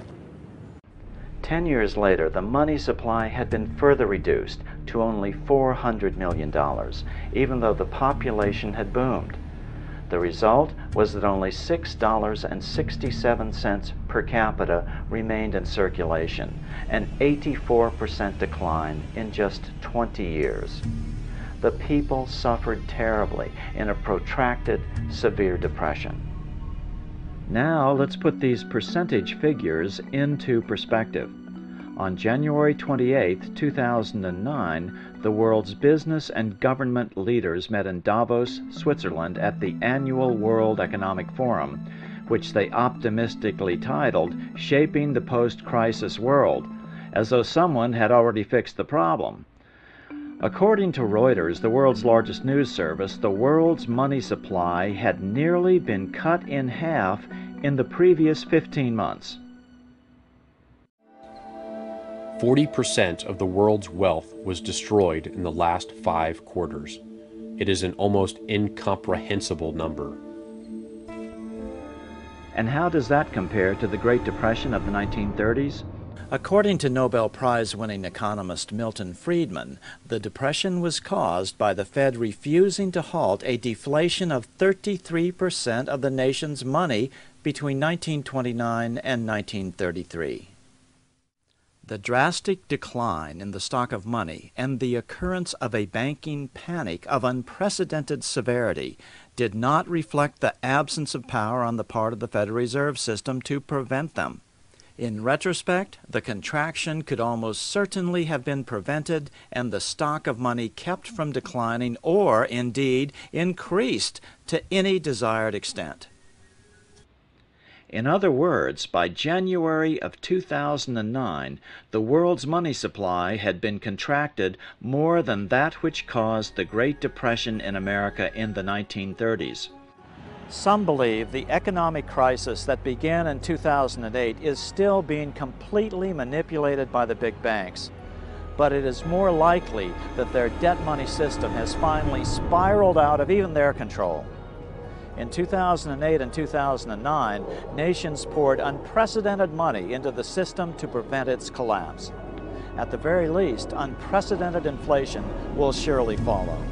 Ten years later, the money supply had been further reduced to only four hundred million dollars, even though the population had boomed. The result was that only six dollars and sixty-seven cents per capita remained in circulation, an eighty-four percent decline in just twenty years. The people suffered terribly in a protracted, severe depression. Now let's put these percentage figures into perspective. On January twenty-eighth, two thousand nine, the world's business and government leaders met in Davos, Switzerland at the annual World Economic Forum, which they optimistically titled Shaping the Post-Crisis World, as though someone had already fixed the problem. According to Reuters, the world's largest news service, the world's money supply had nearly been cut in half in the previous fifteen months. forty percent of the world's wealth was destroyed in the last five quarters. It is an almost incomprehensible number. And how does that compare to the Great Depression of the nineteen thirties? According to Nobel Prize-winning economist Milton Friedman, the Depression was caused by the Fed refusing to halt a deflation of thirty-three percent of the nation's money between nineteen twenty-nine and nineteen thirty-three. The drastic decline in the stock of money and the occurrence of a banking panic of unprecedented severity did not reflect the absence of power on the part of the Federal Reserve System to prevent them. In retrospect, the contraction could almost certainly have been prevented and the stock of money kept from declining or, indeed, increased to any desired extent. In other words, by January of two thousand nine, the world's money supply had been contracted more than that which caused the Great Depression in America in the nineteen thirties. Some believe the economic crisis that began in two thousand eight is still being completely manipulated by the big banks. But it is more likely that their debt money system has finally spiraled out of even their control. In two thousand eight and two thousand nine, nations poured unprecedented money into the system to prevent its collapse. At the very least, unprecedented inflation will surely follow.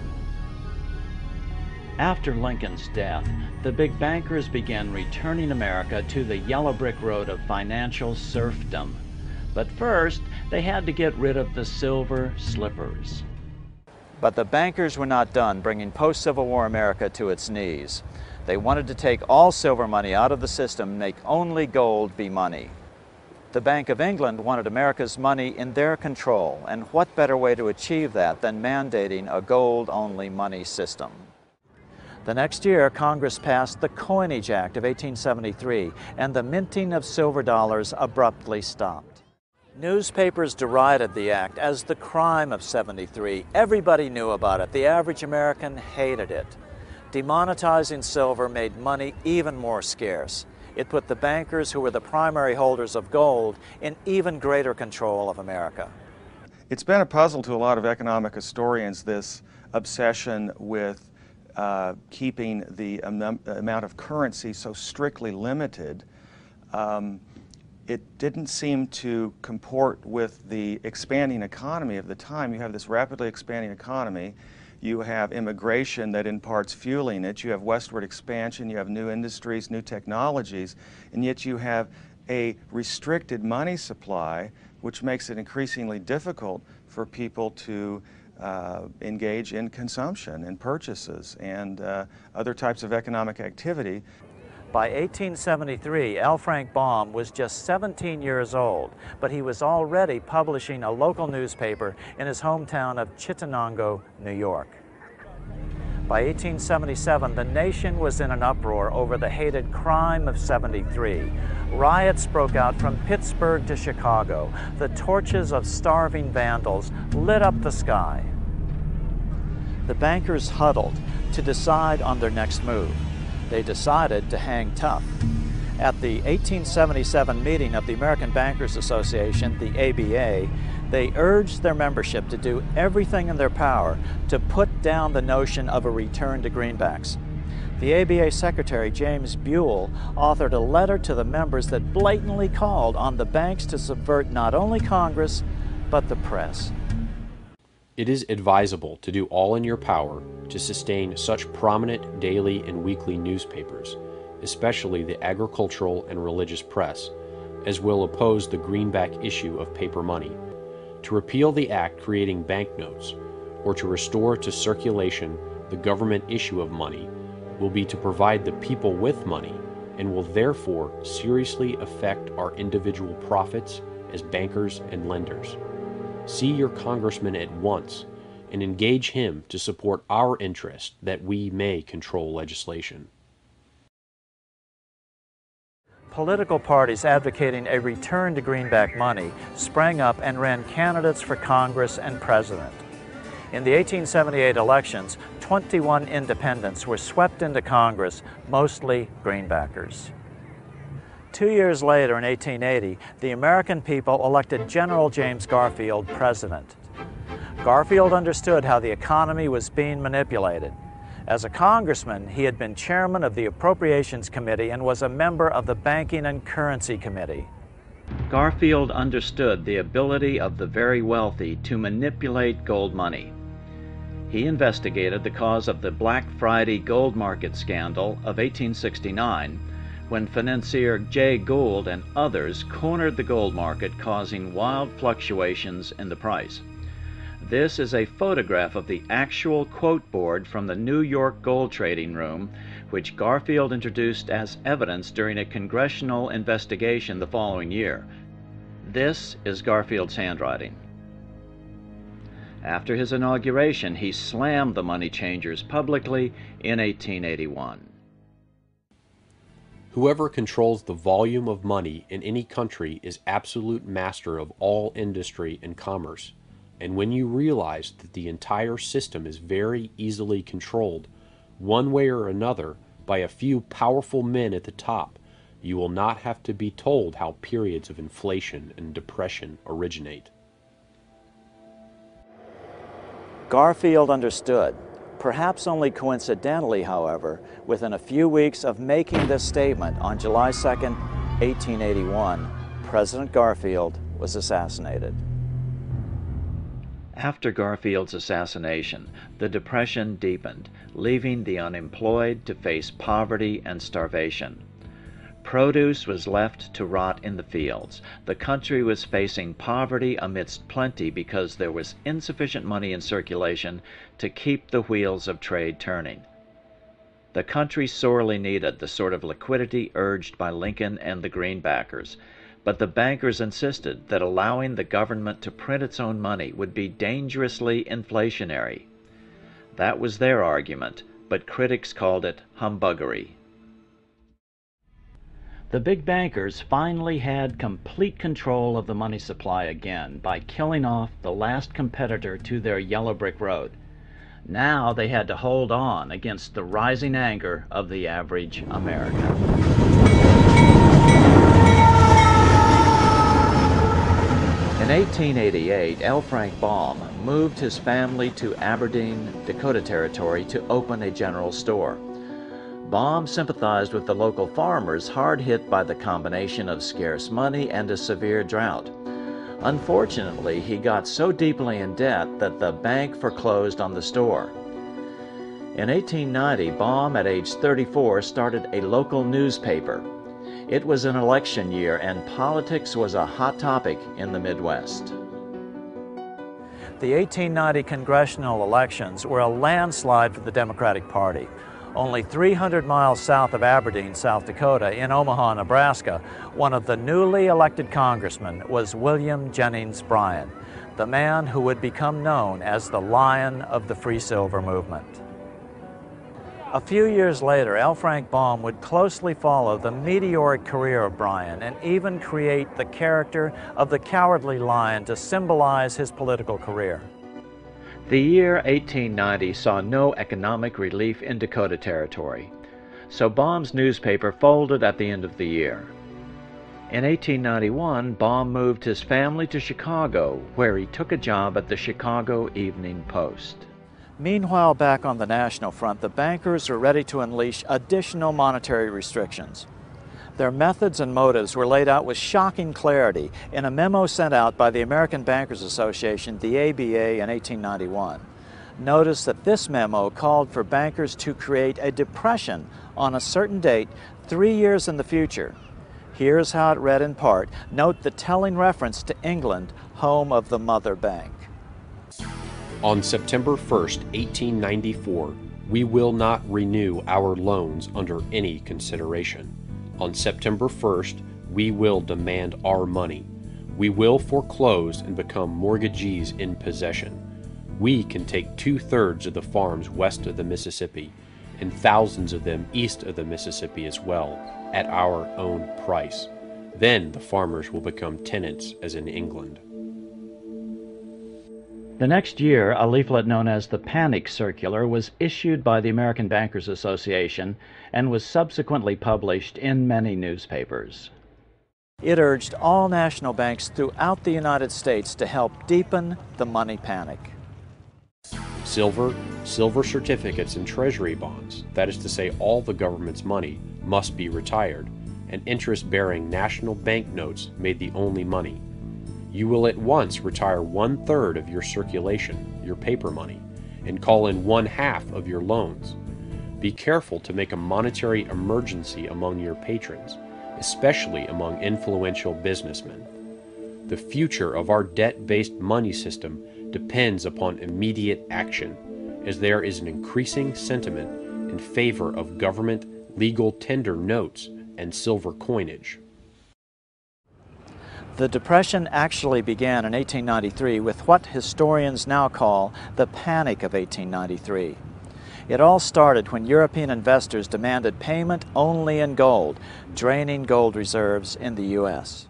After Lincoln's death, the big bankers began returning America to the yellow brick road of financial serfdom. But first, they had to get rid of the silver slippers. But the bankers were not done bringing post-Civil War America to its knees. They wanted to take all silver money out of the system and make only gold be money. The Bank of England wanted America's money in their control, and what better way to achieve that than mandating a gold-only money system? The next year, Congress passed the Coinage Act of eighteen seventy-three, and the minting of silver dollars abruptly stopped. Newspapers derided the act as the crime of seventy-three. Everybody knew about it. The average American hated it. Demonetizing silver made money even more scarce. It put the bankers, who were the primary holders of gold, in even greater control of America. It's been a puzzle to a lot of economic historians, this obsession with uh, keeping the am amount of currency so strictly limited. Um, It didn't seem to comport with the expanding economy of the time. You have this rapidly expanding economy. You have immigration that in part's fueling it. You have westward expansion. You have new industries, new technologies. And yet you have a restricted money supply, which makes it increasingly difficult for people to uh, engage in consumption and purchases and uh, other types of economic activity. By eighteen seventy-three, L. Frank Baum was just seventeen years old, but he was already publishing a local newspaper in his hometown of Chittenango, New York. By eighteen seventy-seven, the nation was in an uproar over the hated crime of seventy-three. Riots broke out from Pittsburgh to Chicago. The torches of starving vandals lit up the sky. The bankers huddled to decide on their next move. They decided to hang tough. At the eighteen seventy-seven meeting of the American Bankers Association, the A B A, they urged their membership to do everything in their power to put down the notion of a return to greenbacks. The A B A Secretary, James Buell, authored a letter to the members that blatantly called on the banks to subvert not only Congress, but the press. It is advisable to do all in your power to sustain such prominent daily and weekly newspapers, especially the agricultural and religious press, as will oppose the greenback issue of paper money, to repeal the act creating banknotes, or to restore to circulation the government issue of money, will be to provide the people with money and will therefore seriously affect our individual profits as bankers and lenders. See your congressman at once and engage him to support our interest that we may control legislation. Political parties advocating a return to greenback money sprang up and ran candidates for Congress and president. In the eighteen seventy-eight elections, twenty-one independents were swept into Congress, mostly greenbackers. Two years later, in eighteen eighty, the American people elected General James Garfield president. Garfield understood how the economy was being manipulated. As a congressman, he had been chairman of the Appropriations Committee and was a member of the Banking and Currency Committee. Garfield understood the ability of the very wealthy to manipulate gold money. He investigated the cause of the Black Friday gold market scandal of eighteen sixty-nine, when financier Jay Gould and others cornered the gold market, causing wild fluctuations in the price. This is a photograph of the actual quote board from the New York gold trading room, which Garfield introduced as evidence during a congressional investigation the following year. This is Garfield's handwriting. After his inauguration, he slammed the money changers publicly in eighteen eighty-one. Whoever controls the volume of money in any country is absolute master of all industry and commerce. And when you realize that the entire system is very easily controlled, one way or another, by a few powerful men at the top, you will not have to be told how periods of inflation and depression originate. Garfield understood, perhaps only coincidentally, however, within a few weeks of making this statement on July second, eighteen eighty-one, President Garfield was assassinated. After Garfield's assassination, the Depression deepened, leaving the unemployed to face poverty and starvation. Produce was left to rot in the fields. The country was facing poverty amidst plenty because there was insufficient money in circulation to keep the wheels of trade turning. The country sorely needed the sort of liquidity urged by Lincoln and the Greenbackers, but the bankers insisted that allowing the government to print its own money would be dangerously inflationary. That was their argument, but critics called it humbuggery. The big bankers finally had complete control of the money supply again by killing off the last competitor to their yellow brick road. Now they had to hold on against the rising anger of the average American. In eighteen eighty-eight, L. Frank Baum moved his family to Aberdeen, Dakota Territory to open a general store. Baum sympathized with the local farmers hard hit by the combination of scarce money and a severe drought. Unfortunately, he got so deeply in debt that the bank foreclosed on the store. In eighteen ninety, Baum, at age thirty-four, started a local newspaper. It was an election year, and politics was a hot topic in the Midwest. The eighteen ninety congressional elections were a landslide for the Democratic Party. Only three hundred miles south of Aberdeen, South Dakota, in Omaha, Nebraska, one of the newly elected congressmen was William Jennings Bryan, the man who would become known as the Lion of the Free Silver movement. A few years later, L. Frank Baum would closely follow the meteoric career of Bryan and even create the character of the Cowardly Lion to symbolize his political career. The year eighteen ninety saw no economic relief in Dakota Territory, so Baum's newspaper folded at the end of the year. In eighteen ninety-one, Baum moved his family to Chicago, where he took a job at the Chicago Evening Post. Meanwhile, back on the national front, the bankers were ready to unleash additional monetary restrictions. Their methods and motives were laid out with shocking clarity in a memo sent out by the American Bankers Association, the A B A, in eighteen ninety-one. Notice that this memo called for bankers to create a depression on a certain date three years in the future. Here's how it read in part. Note the telling reference to England, home of the mother bank. On September first, eighteen ninety-four, we will not renew our loans under any consideration. On September first, we will demand our money. We will foreclose and become mortgagees in possession. We can take two-thirds of the farms west of the Mississippi and thousands of them east of the Mississippi as well at our own price. Then the farmers will become tenants as in England. The next year, a leaflet known as the Panic Circular was issued by the American Bankers Association and was subsequently published in many newspapers. It urged all national banks throughout the United States to help deepen the money panic. Silver, silver certificates, and treasury bonds, that is to say all the government's money, must be retired, and interest-bearing national banknotes made the only money. You will at once retire one-third of your circulation, your paper money, and call in one-half of your loans. Be careful to make a monetary emergency among your patrons, especially among influential businessmen. The future of our debt-based money system depends upon immediate action, as there is an increasing sentiment in favor of government legal tender notes and silver coinage. The Depression actually began in eighteen ninety-three with what historians now call the Panic of eighteen ninety-three. It all started when European investors demanded payment only in gold, draining gold reserves in the U S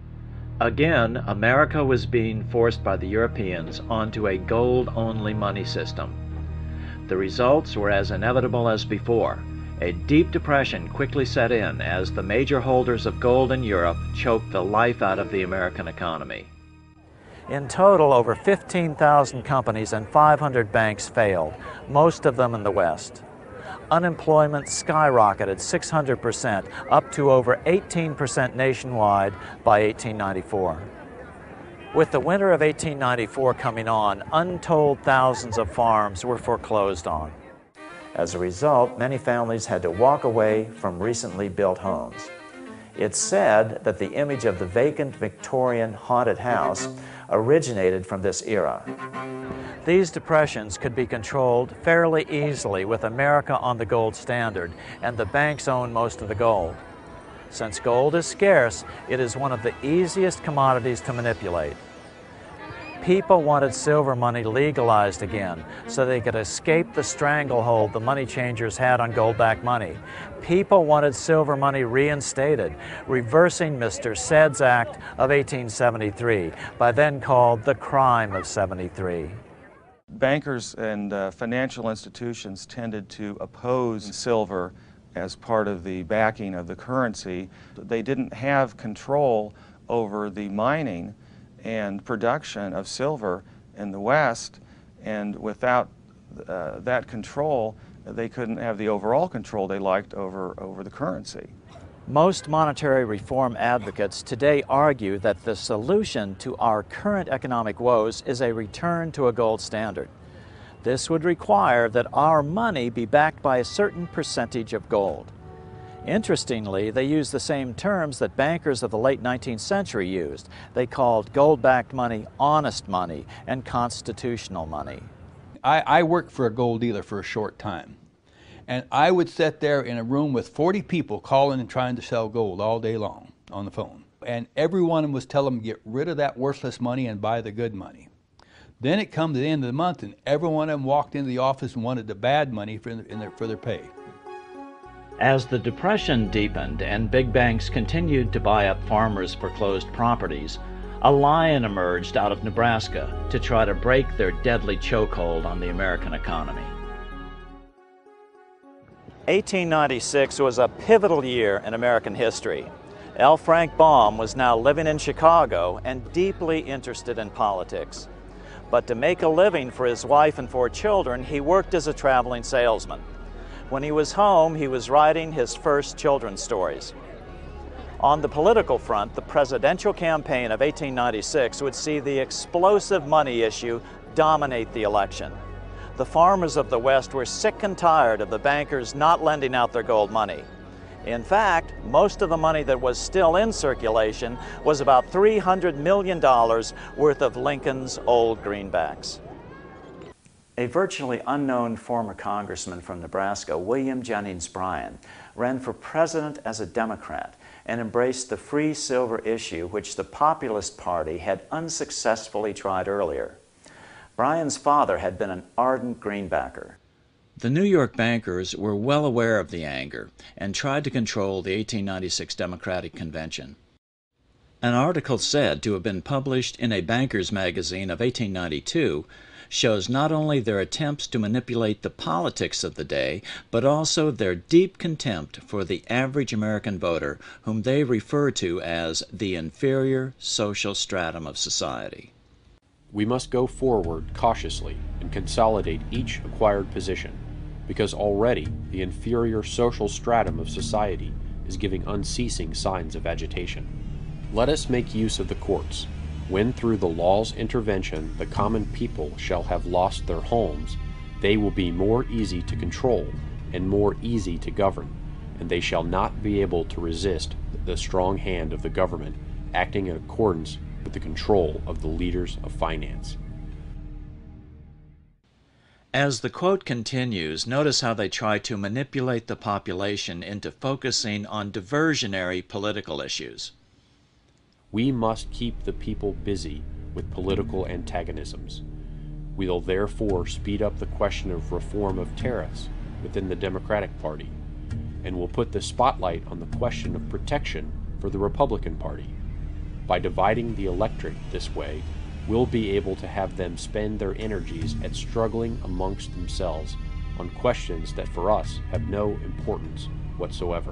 Again, America was being forced by the Europeans onto a gold-only money system. The results were as inevitable as before. A deep depression quickly set in as the major holders of gold in Europe choked the life out of the American economy. In total, over fifteen thousand companies and five hundred banks failed, most of them in the West. Unemployment skyrocketed six hundred percent, up to over eighteen percent nationwide by eighteen ninety-four. With the winter of eighteen ninety-four coming on, untold thousands of farms were foreclosed on. As a result, many families had to walk away from recently built homes. It's said that the image of the vacant Victorian haunted house originated from this era. These depressions could be controlled fairly easily with America on the gold standard, and the banks own most of the gold. Since gold is scarce, it is one of the easiest commodities to manipulate. People wanted silver money legalized again so they could escape the stranglehold the money changers had on gold-backed money. People wanted silver money reinstated, reversing Mister Said's Act of eighteen seventy-three, by then called the Crime of seventy-three. Bankers and uh, financial institutions tended to oppose silver as part of the backing of the currency. They didn't have control over the mining and production of silver in the West, and without uh, that control, they couldn't have the overall control they liked over, over the currency. Most monetary reform advocates today argue that the solution to our current economic woes is a return to a gold standard. This would require that our money be backed by a certain percentage of gold. Interestingly, they use the same terms that bankers of the late nineteenth century used. They called gold-backed money honest money and constitutional money. I, I worked for a gold dealer for a short time, and I would sit there in a room with forty people calling and trying to sell gold all day long on the phone. And every one of them was telling them, get rid of that worthless money and buy the good money. Then it comes to the end of the month, and every one of them walked into the office and wanted the bad money for, in their, for their pay. As the Depression deepened and big banks continued to buy up farmers' foreclosed properties, a lion emerged out of Nebraska to try to break their deadly chokehold on the American economy. eighteen ninety-six was a pivotal year in American history. L. Frank Baum was now living in Chicago and deeply interested in politics. But to make a living for his wife and four children, he worked as a traveling salesman. When he was home, he was writing his first children's stories. On the political front, the presidential campaign of eighteen ninety-six would see the explosive money issue dominate the election. The farmers of the West were sick and tired of the bankers not lending out their gold money. In fact, most of the money that was still in circulation was about three hundred million dollars worth of Lincoln's old greenbacks. A virtually unknown former congressman from Nebraska, William Jennings Bryan, ran for president as a Democrat and embraced the free silver issue, which the Populist Party had unsuccessfully tried earlier. Bryan's father had been an ardent greenbacker. The New York bankers were well aware of the anger and tried to control the eighteen ninety-six Democratic Convention. An article said to have been published in a banker's magazine of eighteen ninety-two shows not only their attempts to manipulate the politics of the day, but also their deep contempt for the average American voter, whom they refer to as the inferior social stratum of society. We must go forward cautiously and consolidate each acquired position, because already the inferior social stratum of society is giving unceasing signs of agitation. Let us make use of the courts. When through the law's intervention the common people shall have lost their homes, they will be more easy to control and more easy to govern, and they shall not be able to resist the strong hand of the government acting in accordance with the control of the leaders of finance. As the quote continues, notice how they try to manipulate the population into focusing on diversionary political issues. We must keep the people busy with political antagonisms. We will therefore speed up the question of reform of tariffs within the Democratic Party, and will put the spotlight on the question of protection for the Republican Party. By dividing the electorate this way, we'll be able to have them spend their energies at struggling amongst themselves on questions that for us have no importance whatsoever.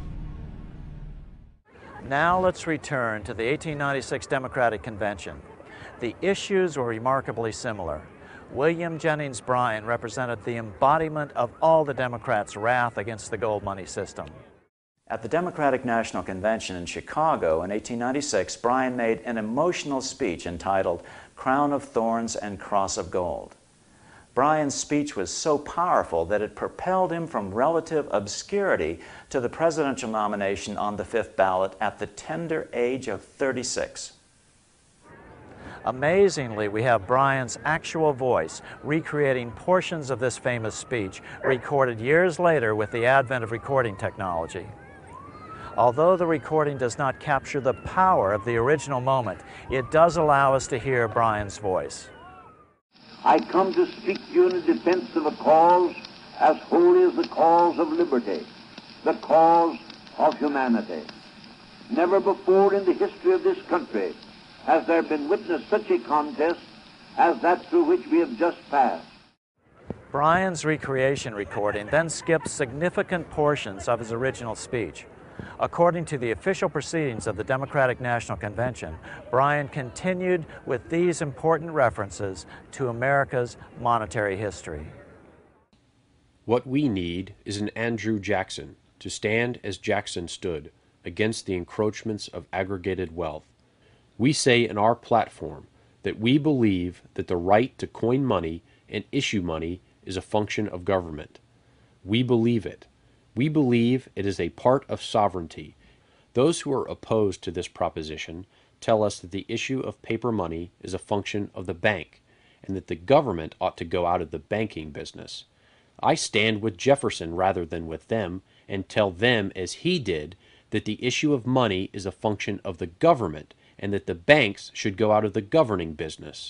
Now let's return to the eighteen ninety-six Democratic Convention. The issues were remarkably similar. William Jennings Bryan represented the embodiment of all the Democrats' wrath against the gold money system. At the Democratic National Convention in Chicago in eighteen ninety-six, Bryan made an emotional speech entitled Crown of Thorns and Cross of Gold. Bryan's speech was so powerful that it propelled him from relative obscurity to the presidential nomination on the fifth ballot at the tender age of thirty-six. Amazingly, we have Bryan's actual voice recreating portions of this famous speech recorded years later with the advent of recording technology. Although the recording does not capture the power of the original moment, it does allow us to hear Bryan's voice. I come to speak to you in defense of a cause as holy as the cause of liberty, the cause of humanity. Never before in the history of this country has there been witnessed such a contest as that through which we have just passed. Bryan's recreation recording then skips significant portions of his original speech. According to the official proceedings of the Democratic National Convention, Bryan continued with these important references to America's monetary history. What we need is an Andrew Jackson to stand as Jackson stood against the encroachments of aggregated wealth. We say in our platform that we believe that the right to coin money and issue money is a function of government. We believe it. We believe it is a part of sovereignty. Those who are opposed to this proposition tell us that the issue of paper money is a function of the bank, and that the government ought to go out of the banking business. I stand with Jefferson rather than with them, and tell them, as he did, that the issue of money is a function of the government, and that the banks should go out of the governing business.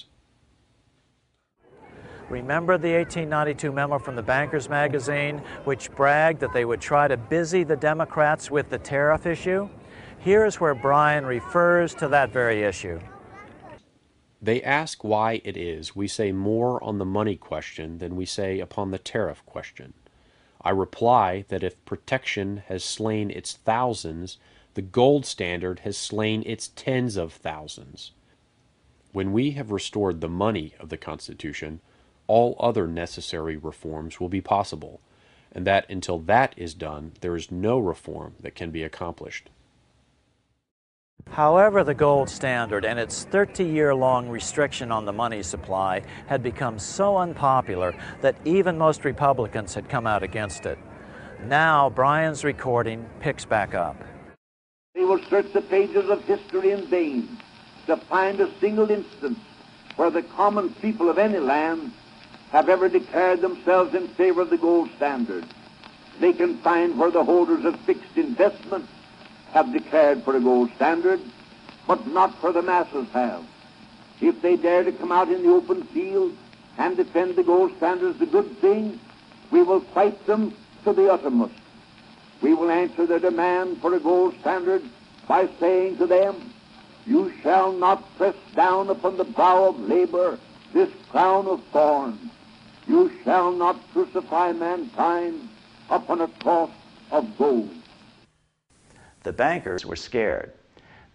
Remember the eighteen ninety-two memo from the Bankers magazine, which bragged that they would try to busy the Democrats with the tariff issue? Here's where Bryan refers to that very issue. They ask why it is we say more on the money question than we say upon the tariff question. I reply that if protection has slain its thousands, the gold standard has slain its tens of thousands. When we have restored the money of the Constitution, all other necessary reforms will be possible, and that until that is done, there is no reform that can be accomplished. However, the gold standard and its thirty-year-long restriction on the money supply had become so unpopular that even most Republicans had come out against it. Now, Bryan's recording picks back up. They will search the pages of history in vain to find a single instance where the common people of any land have ever declared themselves in favor of the gold standard. They can find where the holders of fixed investments have declared for a gold standard, but not where the masses have. If they dare to come out in the open field and defend the gold standard as a good thing, we will fight them to the uttermost. We will answer their demand for a gold standard by saying to them, you shall not press down upon the brow of labor this crown of thorns. You shall not crucify mankind upon a cross of gold. The bankers were scared.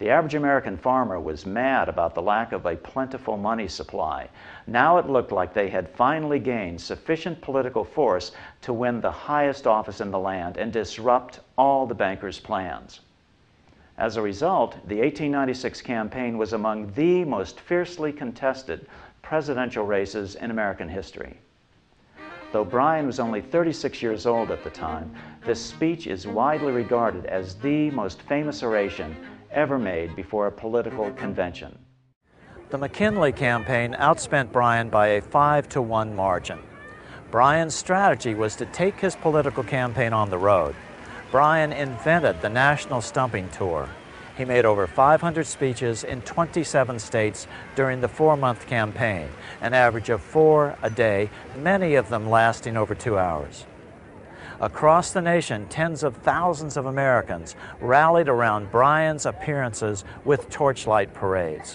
The average American farmer was mad about the lack of a plentiful money supply. Now it looked like they had finally gained sufficient political force to win the highest office in the land and disrupt all the bankers' plans. As a result, the eighteen ninety-six campaign was among the most fiercely contested presidential races in American history. Though Bryan was only thirty-six years old at the time, this speech is widely regarded as the most famous oration ever made before a political convention. The McKinley campaign outspent Bryan by a five to one margin. Bryan's strategy was to take his political campaign on the road. Bryan invented the National Stumping Tour. He made over five hundred speeches in twenty-seven states during the four-month campaign, an average of four a day, many of them lasting over two hours. Across the nation, tens of thousands of Americans rallied around Bryan's appearances with torchlight parades.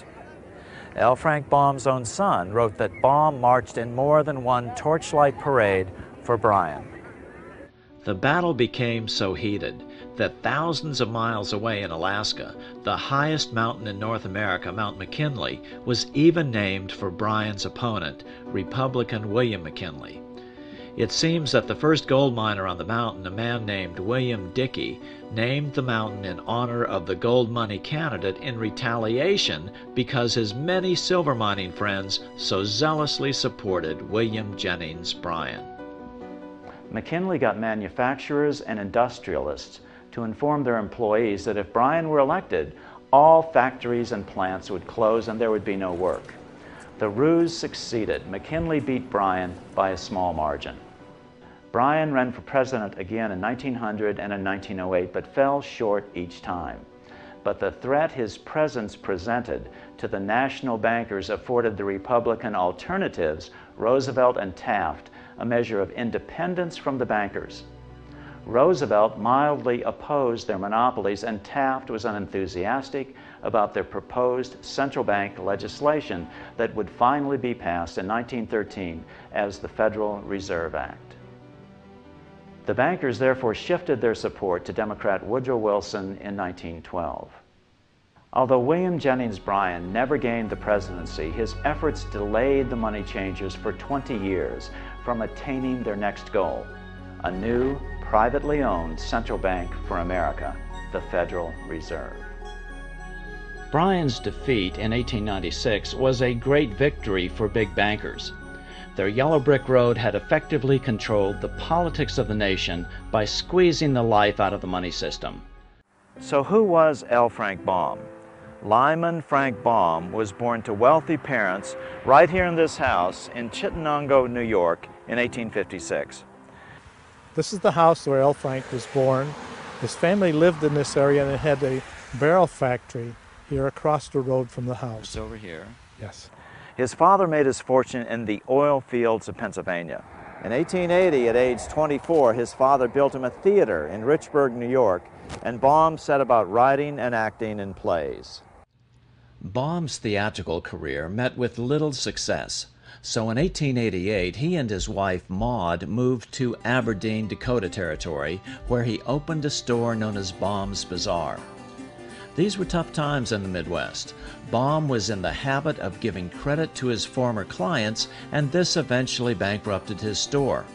L. Frank Baum's own son wrote that Baum marched in more than one torchlight parade for Bryan. The battle became so heated that thousands of miles away in Alaska, the highest mountain in North America, Mount McKinley, was even named for Bryan's opponent, Republican William McKinley. It seems that the first gold miner on the mountain, a man named William Dickey, named the mountain in honor of the gold money candidate in retaliation because his many silver mining friends so zealously supported William Jennings Bryan. McKinley got manufacturers and industrialists to inform their employees that if Bryan were elected, all factories and plants would close and there would be no work. The ruse succeeded. McKinley beat Bryan by a small margin. Bryan ran for president again in nineteen hundred and in nineteen oh eight, but fell short each time. But the threat his presence presented to the national bankers afforded the Republican alternatives, Roosevelt and Taft, a measure of independence from the bankers. Roosevelt mildly opposed their monopolies, and Taft was unenthusiastic about their proposed central bank legislation that would finally be passed in nineteen thirteen as the Federal Reserve Act. The bankers therefore shifted their support to Democrat Woodrow Wilson in nineteen twelve. Although William Jennings Bryan never gained the presidency, his efforts delayed the money changers for twenty years from attaining their next goal, a new, privately owned central bank for America, the Federal Reserve. Bryan's defeat in eighteen ninety-six was a great victory for big bankers. Their yellow brick road had effectively controlled the politics of the nation by squeezing the life out of the money system. So who was L. Frank Baum? Lyman Frank Baum was born to wealthy parents right here in this house in Chittenango, New York in eighteen fifty-six. This is the house where L. Frank was born. His family lived in this area and it had a barrel factory here across the road from the house. It's over here. Yes. His father made his fortune in the oil fields of Pennsylvania. In eighteen eighty, at age twenty-four, his father built him a theater in Richburg, New York, and Baum set about writing and acting in plays. Baum's theatrical career met with little success, so in eighteen eighty-eight he and his wife Maud moved to Aberdeen, Dakota Territory, where he opened a store known as Baum's Bazaar. These were tough times in the Midwest. Baum was in the habit of giving credit to his former clients, and this eventually bankrupted his store.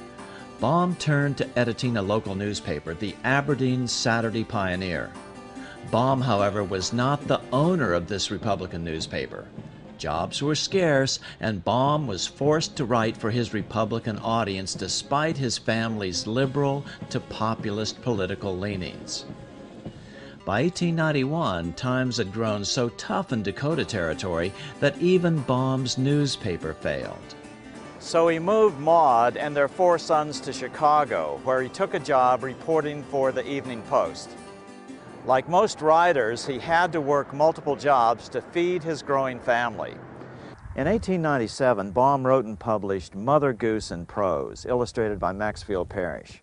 Baum turned to editing a local newspaper, the Aberdeen Saturday Pioneer. Baum, however, was not the owner of this Republican newspaper. Jobs were scarce, and Baum was forced to write for his Republican audience despite his family's liberal to populist political leanings. By eighteen ninety-one, times had grown so tough in Dakota Territory that even Baum's newspaper failed. So he moved Maud and their four sons to Chicago, where he took a job reporting for the Evening Post. Like most writers, he had to work multiple jobs to feed his growing family. In eighteen ninety-seven, Baum wrote and published Mother Goose in Prose, illustrated by Maxfield Parrish.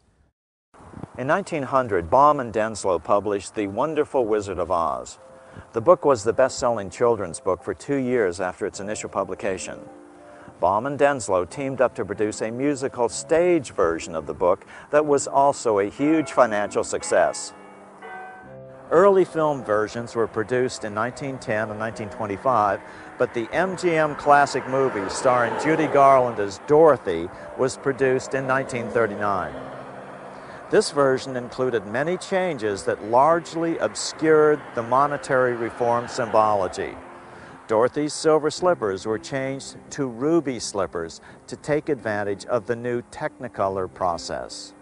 In nineteen hundred, Baum and Denslow published The Wonderful Wizard of Oz. The book was the best-selling children's book for two years after its initial publication. Baum and Denslow teamed up to produce a musical stage version of the book that was also a huge financial success. Early film versions were produced in nineteen ten and nineteen twenty-five, but the M G M classic movie starring Judy Garland as Dorothy was produced in nineteen thirty-nine. This version included many changes that largely obscured the monetary reform symbology. Dorothy's silver slippers were changed to ruby slippers to take advantage of the new Technicolor process.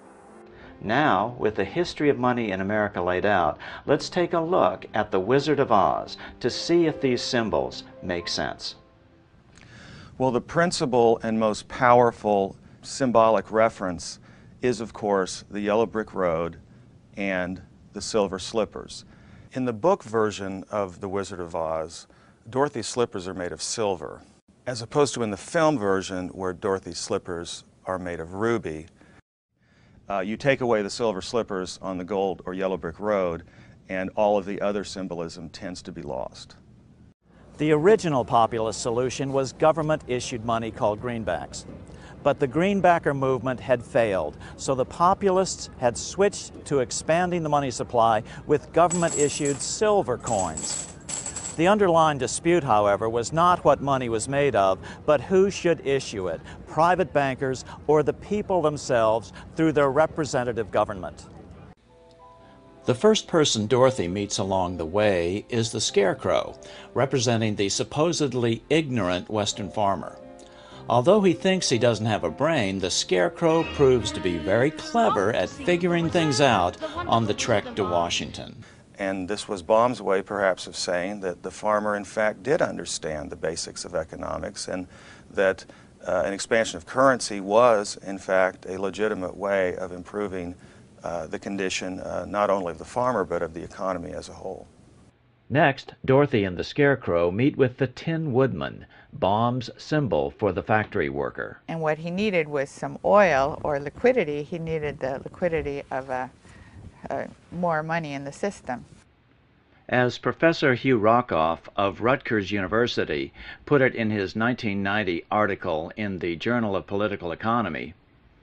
Now, with the history of money in America laid out, let's take a look at the Wizard of Oz to see if these symbols make sense. Well, the principal and most powerful symbolic reference is, of course, the yellow brick road and the silver slippers. In the book version of The Wizard of Oz, Dorothy's slippers are made of silver, as opposed to in the film version where Dorothy's slippers are made of ruby. Uh, you take away the silver slippers on the gold or yellow brick road, and all of the other symbolism tends to be lost. The original populist solution was government-issued money called greenbacks. But the greenbacker movement had failed, so the populists had switched to expanding the money supply with government-issued silver coins. The underlying dispute, however, was not what money was made of, but who should issue it, private bankers or the people themselves through their representative government. The first person Dorothy meets along the way is the Scarecrow, representing the supposedly ignorant Western farmer. Although he thinks he doesn't have a brain, the Scarecrow proves to be very clever at figuring things out on the trek to Washington. And this was Baum's way, perhaps, of saying that the farmer, in fact, did understand the basics of economics, and that uh, an expansion of currency was, in fact, a legitimate way of improving uh, the condition uh, not only of the farmer, but of the economy as a whole. Next, Dorothy and the Scarecrow meet with the Tin Woodman, Baum's symbol for the factory worker. And what he needed was some oil or liquidity. He needed the liquidity of a Uh, more money in the system. As Professor Hugh Rockoff of Rutgers University put it in his nineteen ninety article in the Journal of Political Economy,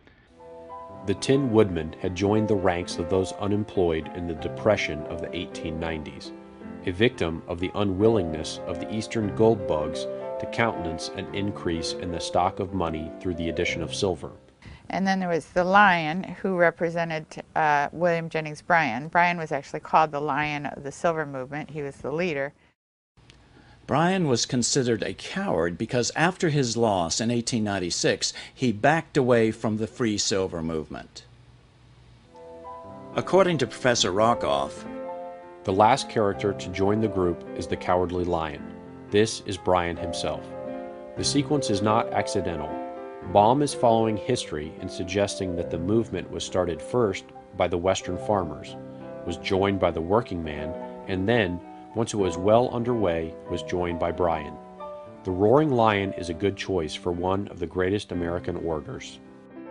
the Tin Woodman had joined the ranks of those unemployed in the Depression of the eighteen nineties, a victim of the unwillingness of the Eastern gold bugs to countenance an increase in the stock of money through the addition of silver. And then there was the Lion, who represented uh, William Jennings Bryan. Bryan was actually called the Lion of the Silver Movement. He was the leader. Bryan was considered a coward because after his loss in eighteen ninety-six, he backed away from the Free Silver movement. According to Professor Rockoff, the last character to join the group is the Cowardly Lion. This is Bryan himself. The sequence is not accidental. Baum is following history in suggesting that the movement was started first by the Western farmers, was joined by the working man, and then, once it was well underway, was joined by Bryan. The Roaring Lion is a good choice for one of the greatest American orators.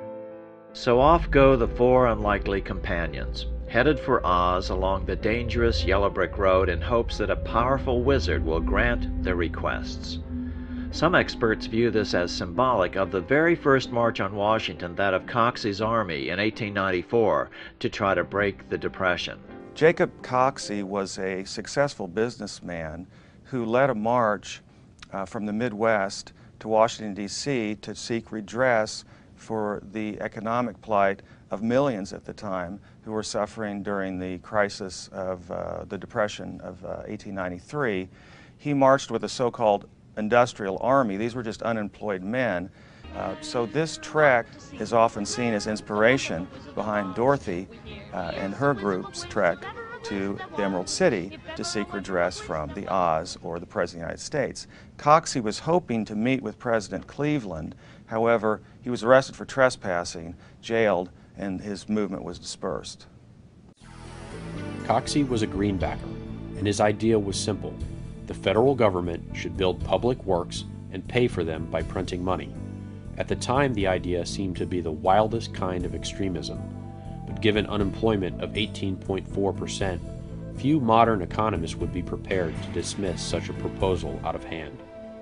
So off go the four unlikely companions, headed for Oz along the dangerous yellow brick road in hopes that a powerful wizard will grant their requests. Some experts view this as symbolic of the very first march on Washington, that of Coxey's army in eighteen ninety-four, to try to break the Depression. Jacob Coxey was a successful businessman who led a march uh, from the Midwest to Washington, D C to seek redress for the economic plight of millions at the time who were suffering during the crisis of uh, the Depression of uh, eighteen ninety-three. He marched with a so-called industrial army. These were just unemployed men. Uh, so this trek is often seen as inspiration behind Dorothy uh, and her group's trek to the Emerald City to seek redress from the Oz, or the President of the United States. Coxey was hoping to meet with President Cleveland. However, he was arrested for trespassing, jailed, and his movement was dispersed. Coxey was a greenbacker, and his idea was simple. The federal government should build public works and pay for them by printing money. At the time, the idea seemed to be the wildest kind of extremism, but given unemployment of eighteen point four percent, few modern economists would be prepared to dismiss such a proposal out of hand.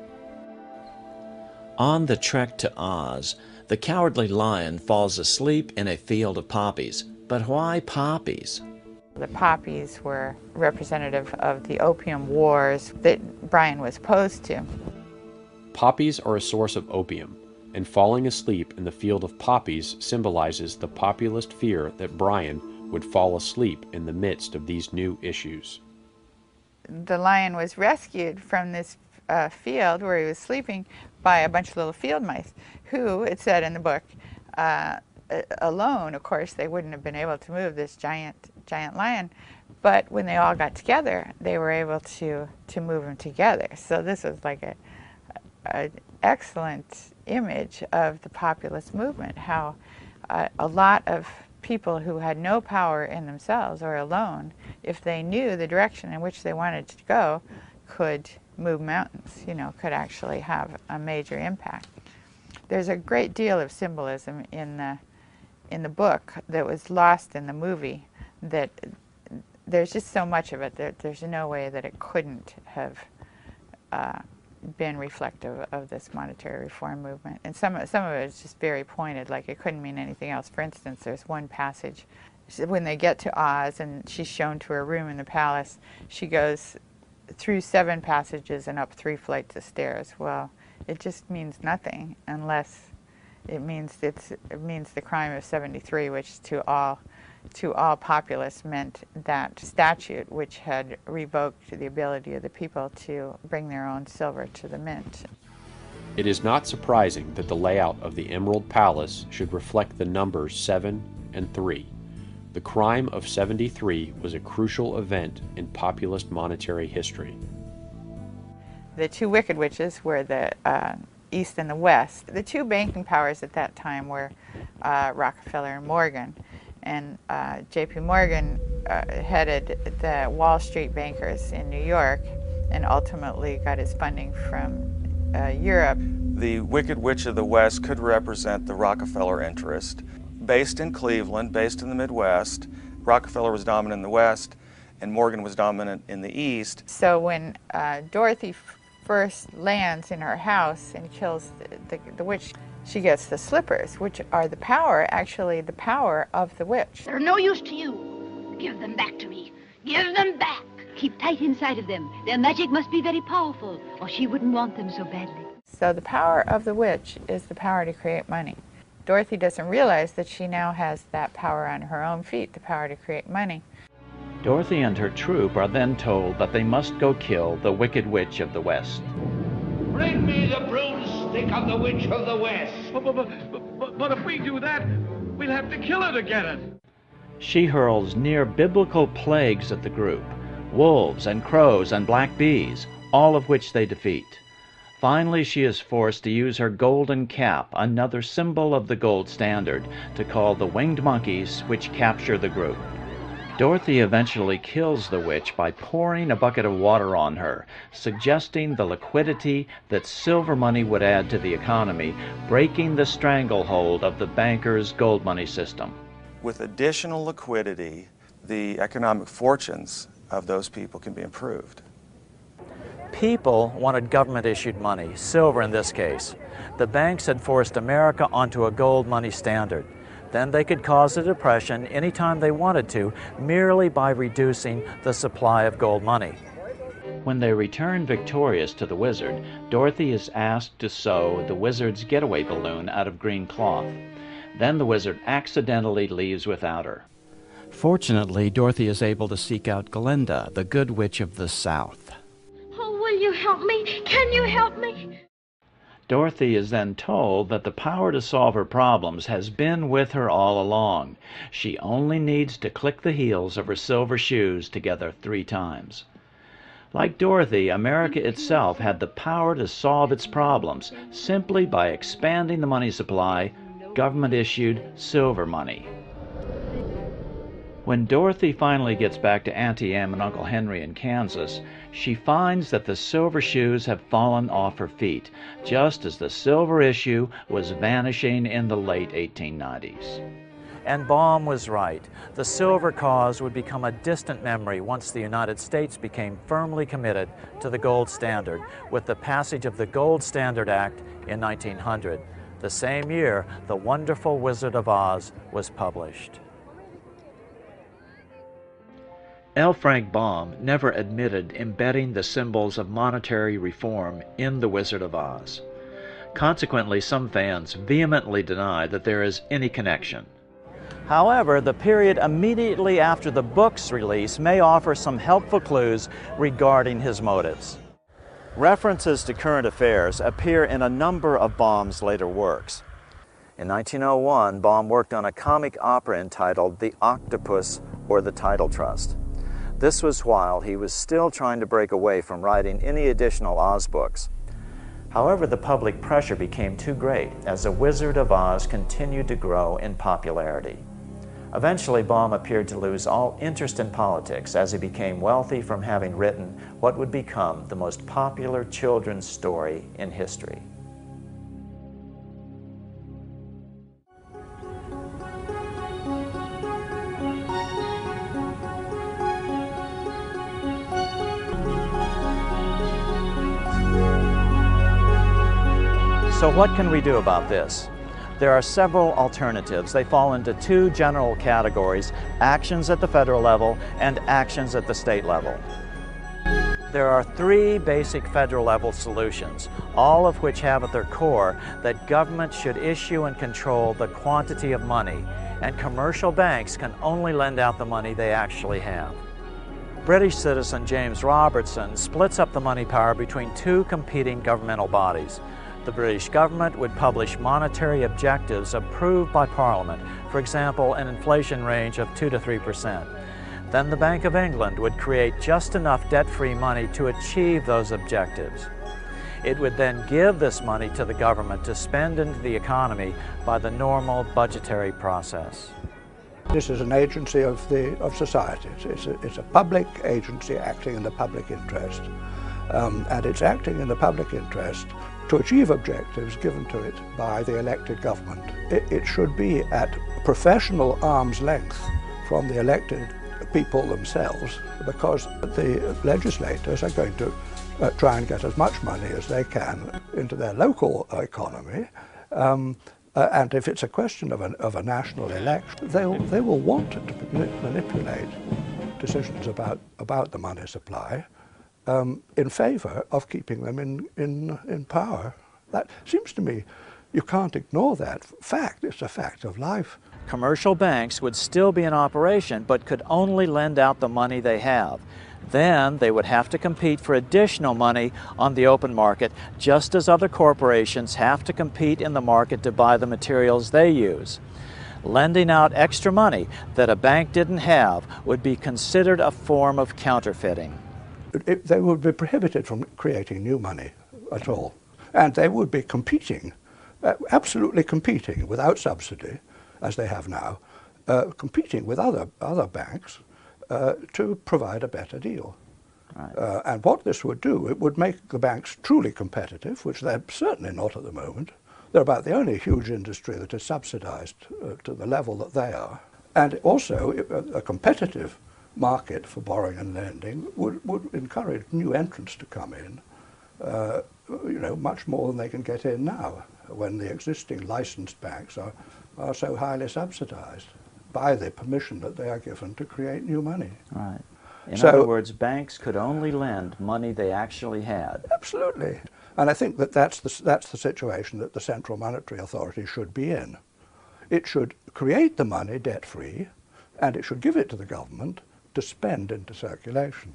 on the trek to Oz, the Cowardly Lion falls asleep in a field of poppies. But why poppies? The poppies were representative of the opium wars that Bryan was opposed to. Poppies are a source of opium, and falling asleep in the field of poppies symbolizes the populist fear that Bryan would fall asleep in the midst of these new issues. The lion was rescued from this uh, field where he was sleeping by a bunch of little field mice who, it said in the book, uh, alone, of course, they wouldn't have been able to move this giant, giant lion, but when they all got together, they were able to, to move him together. So this was like a, a excellent image of the populist movement, how uh, a lot of people who had no power in themselves or alone, if they knew the direction in which they wanted to go, could move mountains, you know, could actually have a major impact. There's a great deal of symbolism in the, in the book that was lost in the movie, that there's just so much of it that there's no way that it couldn't have uh, been reflective of this monetary reform movement. And some, some of it is just very pointed, like it couldn't mean anything else. For instance, there's one passage, when they get to Oz and she's shown to her room in the palace, she goes through seven passages and up three flights of stairs. Well, it just means nothing unless it means it's, it means the crime of seventy-three, which to all to all populists meant that statute which had revoked the ability of the people to bring their own silver to the mint. It is not surprising that the layout of the Emerald Palace should reflect the numbers seven and three. The crime of seventy-three was a crucial event in populist monetary history. The two Wicked Witches were the uh, East and the West. The two banking powers at that time were uh, Rockefeller and Morgan. And uh, J P Morgan uh, headed the Wall Street bankers in New York and ultimately got his funding from uh, Europe. The Wicked Witch of the West could represent the Rockefeller interest. Based in Cleveland, based in the Midwest, Rockefeller was dominant in the West and Morgan was dominant in the East. So when uh, Dorothy f first lands in her house and kills the, the, the witch, she gets the slippers, which are the power, actually the power of the witch. They're no use to you. Give them back to me. Give them back. Keep tight inside of them. Their magic must be very powerful, or she wouldn't want them so badly. So the power of the witch is the power to create money. Dorothy doesn't realize that she now has that power on her own feet, the power to create money. Dorothy and her troop are then told that they must go kill the Wicked Witch of the West. Bring me the broomstick of the Witch of the West. But, but, but, but if we do that, we'll have to kill her to get it. She hurls near-biblical plagues at the group, wolves and crows and black bees, all of which they defeat. Finally, she is forced to use her golden cap, another symbol of the gold standard, to call the winged monkeys, which capture the group. Dorothy eventually kills the witch by pouring a bucket of water on her, suggesting the liquidity that silver money would add to the economy, breaking the stranglehold of the bankers' gold money system. With additional liquidity, the economic fortunes of those people can be improved. People wanted government-issued money, silver in this case. The banks had forced America onto a gold money standard. Then they could cause a depression anytime they wanted to, merely by reducing the supply of gold money. When they return victorious to the wizard, Dorothy is asked to sew the wizard's getaway balloon out of green cloth. Then the wizard accidentally leaves without her. Fortunately, Dorothy is able to seek out Glinda, the good witch of the South. Oh, will you help me? Can you help me? Dorothy is then told that the power to solve her problems has been with her all along. She only needs to click the heels of her silver shoes together three times. Like Dorothy, America itself had the power to solve its problems simply by expanding the money supply, government-issued silver money. When Dorothy finally gets back to Auntie Em and Uncle Henry in Kansas, she finds that the silver shoes have fallen off her feet, just as the silver issue was vanishing in the late eighteen nineties. And Baum was right. The silver cause would become a distant memory once the United States became firmly committed to the gold standard with the passage of the Gold Standard Act in nineteen hundred. The same year, The Wonderful Wizard of Oz was published. L. Frank Baum never admitted embedding the symbols of monetary reform in The Wizard of Oz. Consequently, some fans vehemently deny that there is any connection. However, the period immediately after the book's release may offer some helpful clues regarding his motives. References to current affairs appear in a number of Baum's later works. In nineteen oh one, Baum worked on a comic opera entitled The Octopus or the Title Trust. This was while he was still trying to break away from writing any additional Oz books. However, the public pressure became too great as The Wizard of Oz continued to grow in popularity. Eventually, Baum appeared to lose all interest in politics as he became wealthy from having written what would become the most popular children's story in history. So what can we do about this? There are several alternatives. They fall into two general categories: actions at the federal level and actions at the state level. There are three basic federal level solutions, all of which have at their core that government should issue and control the quantity of money, and commercial banks can only lend out the money they actually have. British citizen James Robertson splits up the money power between two competing governmental bodies. The British government would publish monetary objectives approved by Parliament, for example, an inflation range of two to three percent. Then the Bank of England would create just enough debt-free money to achieve those objectives. It would then give this money to the government to spend into the economy by the normal budgetary process. This is an agency of, the, of society. It's a, it's a public agency acting in the public interest. Um, and it's acting in the public interest to achieve objectives given to it by the elected government. It, it should be at professional arm's length from the elected people themselves, because the legislators are going to uh, try and get as much money as they can into their local economy. Um, uh, and if it's a question of, an, of a national election, they'll, they will want to manipulate decisions about, about the money supply Um, in favour of keeping them in, in, in power. That seems to me, you can't ignore that fact. It's a fact of life. Commercial banks would still be in operation, but could only lend out the money they have. Then they would have to compete for additional money on the open market, just as other corporations have to compete in the market to buy the materials they use. Lending out extra money that a bank didn't have would be considered a form of counterfeiting. It, they would be prohibited from creating new money at all. And they would be competing, uh, absolutely competing without subsidy, as they have now, uh, competing with other, other banks uh, to provide a better deal. Right. Uh, and what this would do, it would make the banks truly competitive, which they're certainly not at the moment. They're about the only huge industry that is subsidized uh, to the level that they are. And also, a, a competitive market for borrowing and lending would, would encourage new entrants to come in, uh, you know, much more than they can get in now, when the existing licensed banks are, are so highly subsidized by the permission that they are given to create new money. Right. In so, other words, banks could only lend money they actually had. Absolutely. And I think that that's the, that's the situation that the Central Monetary Authority should be in. It should create the money debt-free, and it should give it to the government to spend into circulation.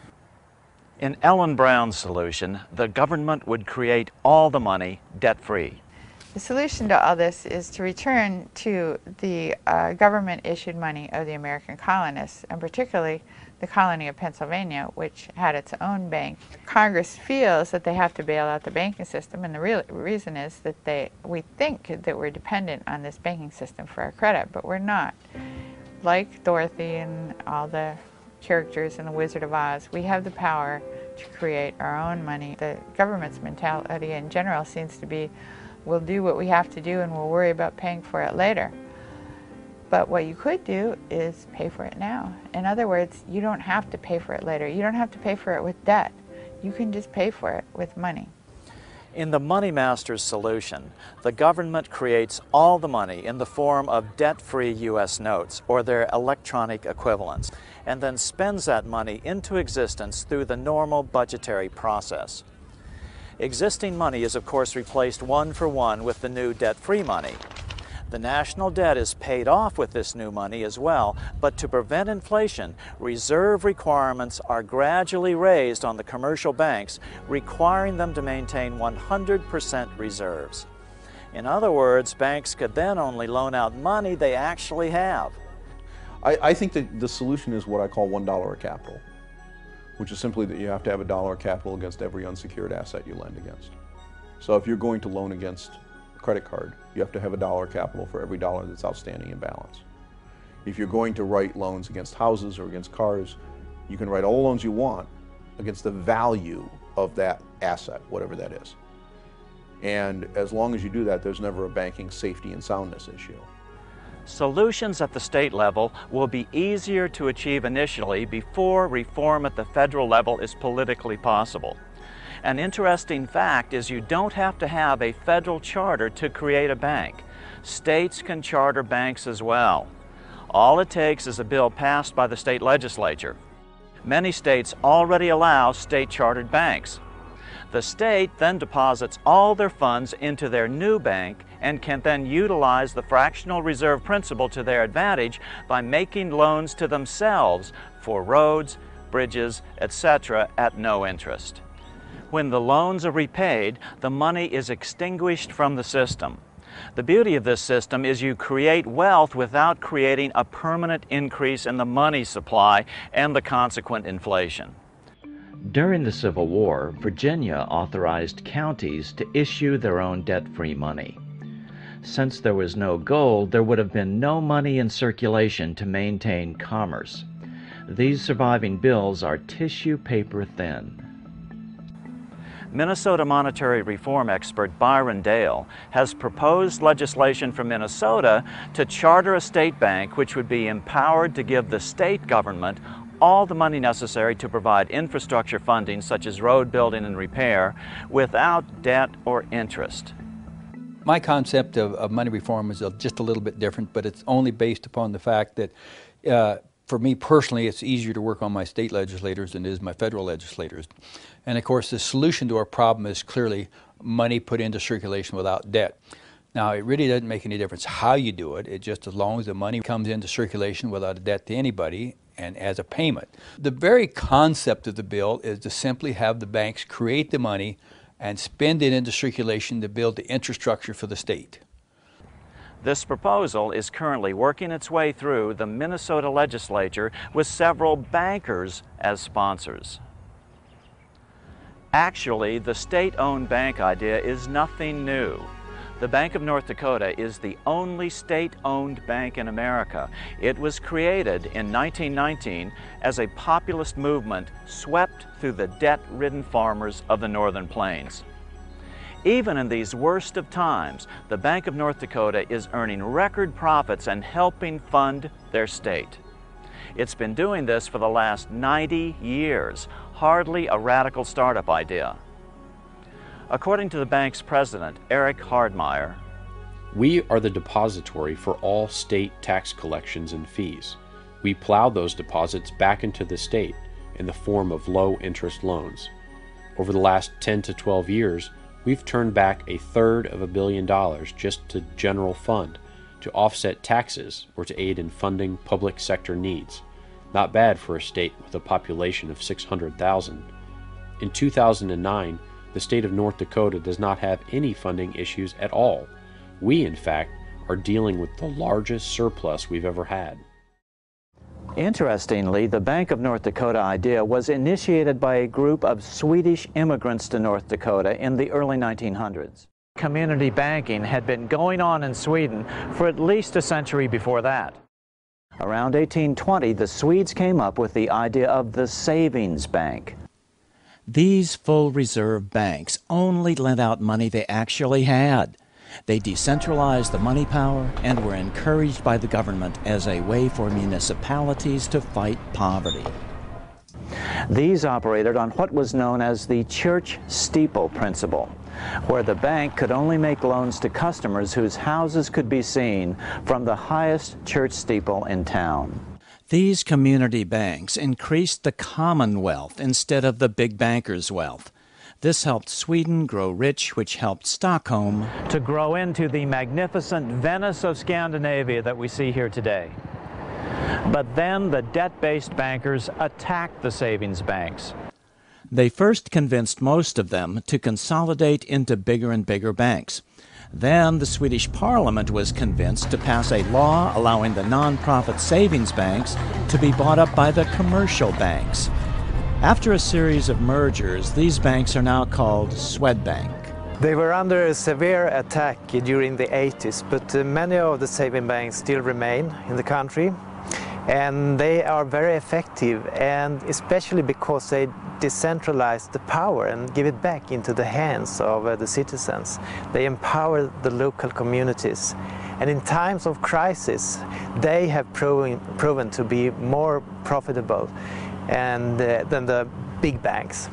In Ellen Brown's solution, the government would create all the money debt-free. The solution to all this is to return to the uh, government-issued money of the American colonists, and particularly the colony of Pennsylvania, which had its own bank. Congress feels that they have to bail out the banking system, and the real reason is that they, we think that we're dependent on this banking system for our credit, but we're not. Like Dorothy and all the characters in The Wizard of Oz, we have the power to create our own money. The government's mentality in general seems to be, we'll do what we have to do and we'll worry about paying for it later. But what you could do is pay for it now. In other words, you don't have to pay for it later. You don't have to pay for it with debt. You can just pay for it with money. In the Money Masters solution, the government creates all the money in the form of debt-free U S notes or their electronic equivalents, and then spends that money into existence through the normal budgetary process. Existing money is of course replaced one for one with the new debt-free money. The national debt is paid off with this new money as well, but to prevent inflation, reserve requirements are gradually raised on the commercial banks, requiring them to maintain one hundred percent reserves. In other words, banks could then only loan out money they actually have. I, I think that the solution is what I call one dollar of capital, which is simply that you have to have a dollar of capital against every unsecured asset you lend against. So if you're going to loan against a credit card, you have to have a dollar capital for every dollar that's outstanding in balance. If you're going to write loans against houses or against cars, you can write all the loans you want against the value of that asset, whatever that is. And as long as you do that, there's never a banking safety and soundness issue. Solutions at the state level will be easier to achieve initially before reform at the federal level is politically possible. An interesting fact is you don't have to have a federal charter to create a bank. States can charter banks as well. All it takes is a bill passed by the state legislature. Many states already allow state-chartered banks. The state then deposits all their funds into their new bank and can then utilize the fractional reserve principle to their advantage by making loans to themselves for roads, bridges, et cetera at no interest. When the loans are repaid, the money is extinguished from the system. The beauty of this system is you create wealth without creating a permanent increase in the money supply and the consequent inflation. During the Civil War, Virginia authorized counties to issue their own debt-free money. Since there was no gold, there would have been no money in circulation to maintain commerce. These surviving bills are tissue paper thin. Minnesota monetary reform expert Byron Dale has proposed legislation for Minnesota to charter a state bank which would be empowered to give the state government all the money necessary to provide infrastructure funding such as road building and repair without debt or interest. My concept of, of money reform is just a little bit different, but it's only based upon the fact that uh, for me personally, it's easier to work on my state legislators than it is my federal legislators. And of course, the solution to our problem is clearly money put into circulation without debt. Now, it really doesn't make any difference how you do it. It just as long as the money comes into circulation without a debt to anybody and as a payment. The very concept of the bill is to simply have the banks create the money and spend it into circulation to build the infrastructure for the state. This proposal is currently working its way through the Minnesota legislature with several bankers as sponsors. Actually, the state-owned bank idea is nothing new. The Bank of North Dakota is the only state-owned bank in America. It was created in nineteen nineteen as a populist movement swept through the debt-ridden farmers of the Northern Plains. Even in these worst of times, the Bank of North Dakota is earning record profits and helping fund their state. It's been doing this for the last ninety years, hardly a radical startup idea. According to the bank's president, Eric Hardmeyer, we are the depository for all state tax collections and fees. We plow those deposits back into the state in the form of low-interest loans. Over the last ten to twelve years, we've turned back a third of a billion dollars just to general fund, to offset taxes or to aid in funding public sector needs. Not bad for a state with a population of six hundred thousand. In two thousand nine, the state of North Dakota does not have any funding issues at all. We, in fact, are dealing with the largest surplus we've ever had. Interestingly, the Bank of North Dakota idea was initiated by a group of Swedish immigrants to North Dakota in the early nineteen hundreds. Community banking had been going on in Sweden for at least a century before that. Around eighteen twenty, the Swedes came up with the idea of the savings bank. These full reserve banks only lent out money they actually had. They decentralized the money power and were encouraged by the government as a way for municipalities to fight poverty. These operated on what was known as the church steeple principle. where the bank could only make loans to customers whose houses could be seen from the highest church steeple in town. These community banks increased the common wealth instead of the big bankers' wealth. This helped Sweden grow rich, which helped Stockholm to grow into the magnificent Venice of Scandinavia that we see here today. But then the debt-based bankers attacked the savings banks. They first convinced most of them to consolidate into bigger and bigger banks. Then the Swedish Parliament was convinced to pass a law allowing the non-profit savings banks to be bought up by the commercial banks. After a series of mergers, these banks are now called Swedbank. They were under a severe attack during the eighties, but uh, many of the saving banks still remain in the country. And they are very effective, and especially because they decentralize the power and give it back into the hands of uh, the citizens. They empower the local communities. And in times of crisis, they have proven, proven to be more profitable and, uh, than the big banks.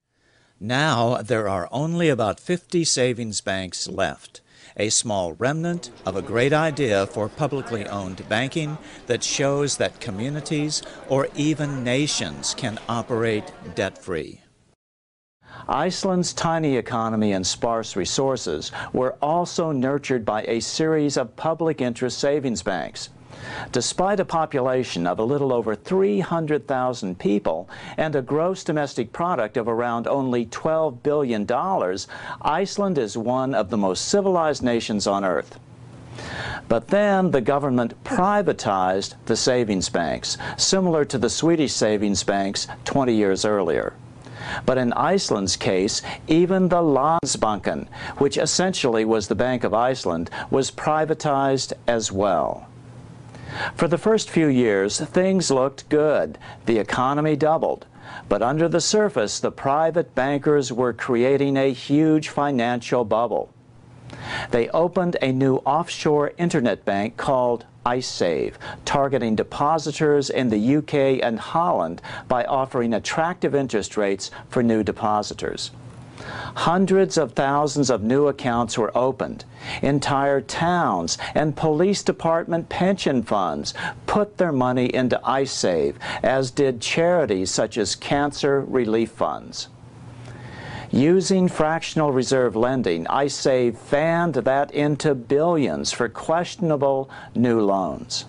Now there are only about fifty savings banks left, a small remnant of a great idea for publicly owned banking that shows that communities or even nations can operate debt-free. Iceland's tiny economy and sparse resources were also nurtured by a series of public interest savings banks. Despite a population of a little over three hundred thousand people and a gross domestic product of around only twelve billion dollars, Iceland is one of the most civilized nations on earth. But then the government privatized the savings banks, similar to the Swedish savings banks twenty years earlier. But in Iceland's case, even the Landsbanken, which essentially was the Bank of Iceland, was privatized as well. For the first few years, things looked good. The economy doubled. But under the surface, the private bankers were creating a huge financial bubble. They opened a new offshore internet bank called Icesave, targeting depositors in the U K and Holland by offering attractive interest rates for new depositors. Hundreds of thousands of new accounts were opened. Entire towns and police department pension funds put their money into Icesave, as did charities such as cancer relief funds. Using fractional reserve lending, Icesave fanned that into billions for questionable new loans.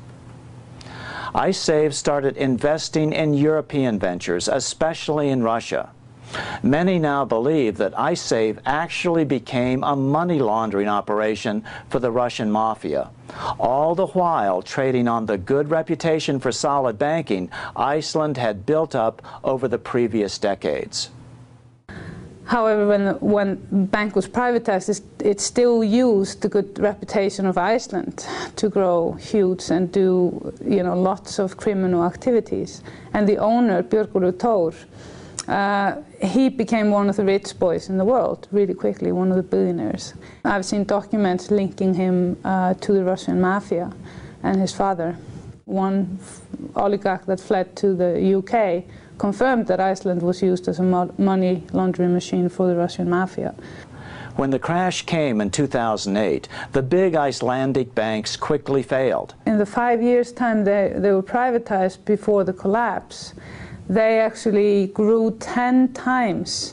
Icesave started investing in European ventures, especially in Russia. Many now believe that Icesave actually became a money laundering operation for the Russian mafia. All the while trading on the good reputation for solid banking Iceland had built up over the previous decades. However, when the when bank was privatized, it still used the good reputation of Iceland to grow huge and do, you know, lots of criminal activities. And the owner, Björgólfur Thor, Uh, he became one of the rich boys in the world really quickly, one of the billionaires. I've seen documents linking him uh, to the Russian mafia and his father. One oligarch that fled to the U K confirmed that Iceland was used as a mo money laundering machine for the Russian mafia. When the crash came in two thousand eight, the big Icelandic banks quickly failed. In the five years' time they, they were privatized before the collapse, they actually grew ten times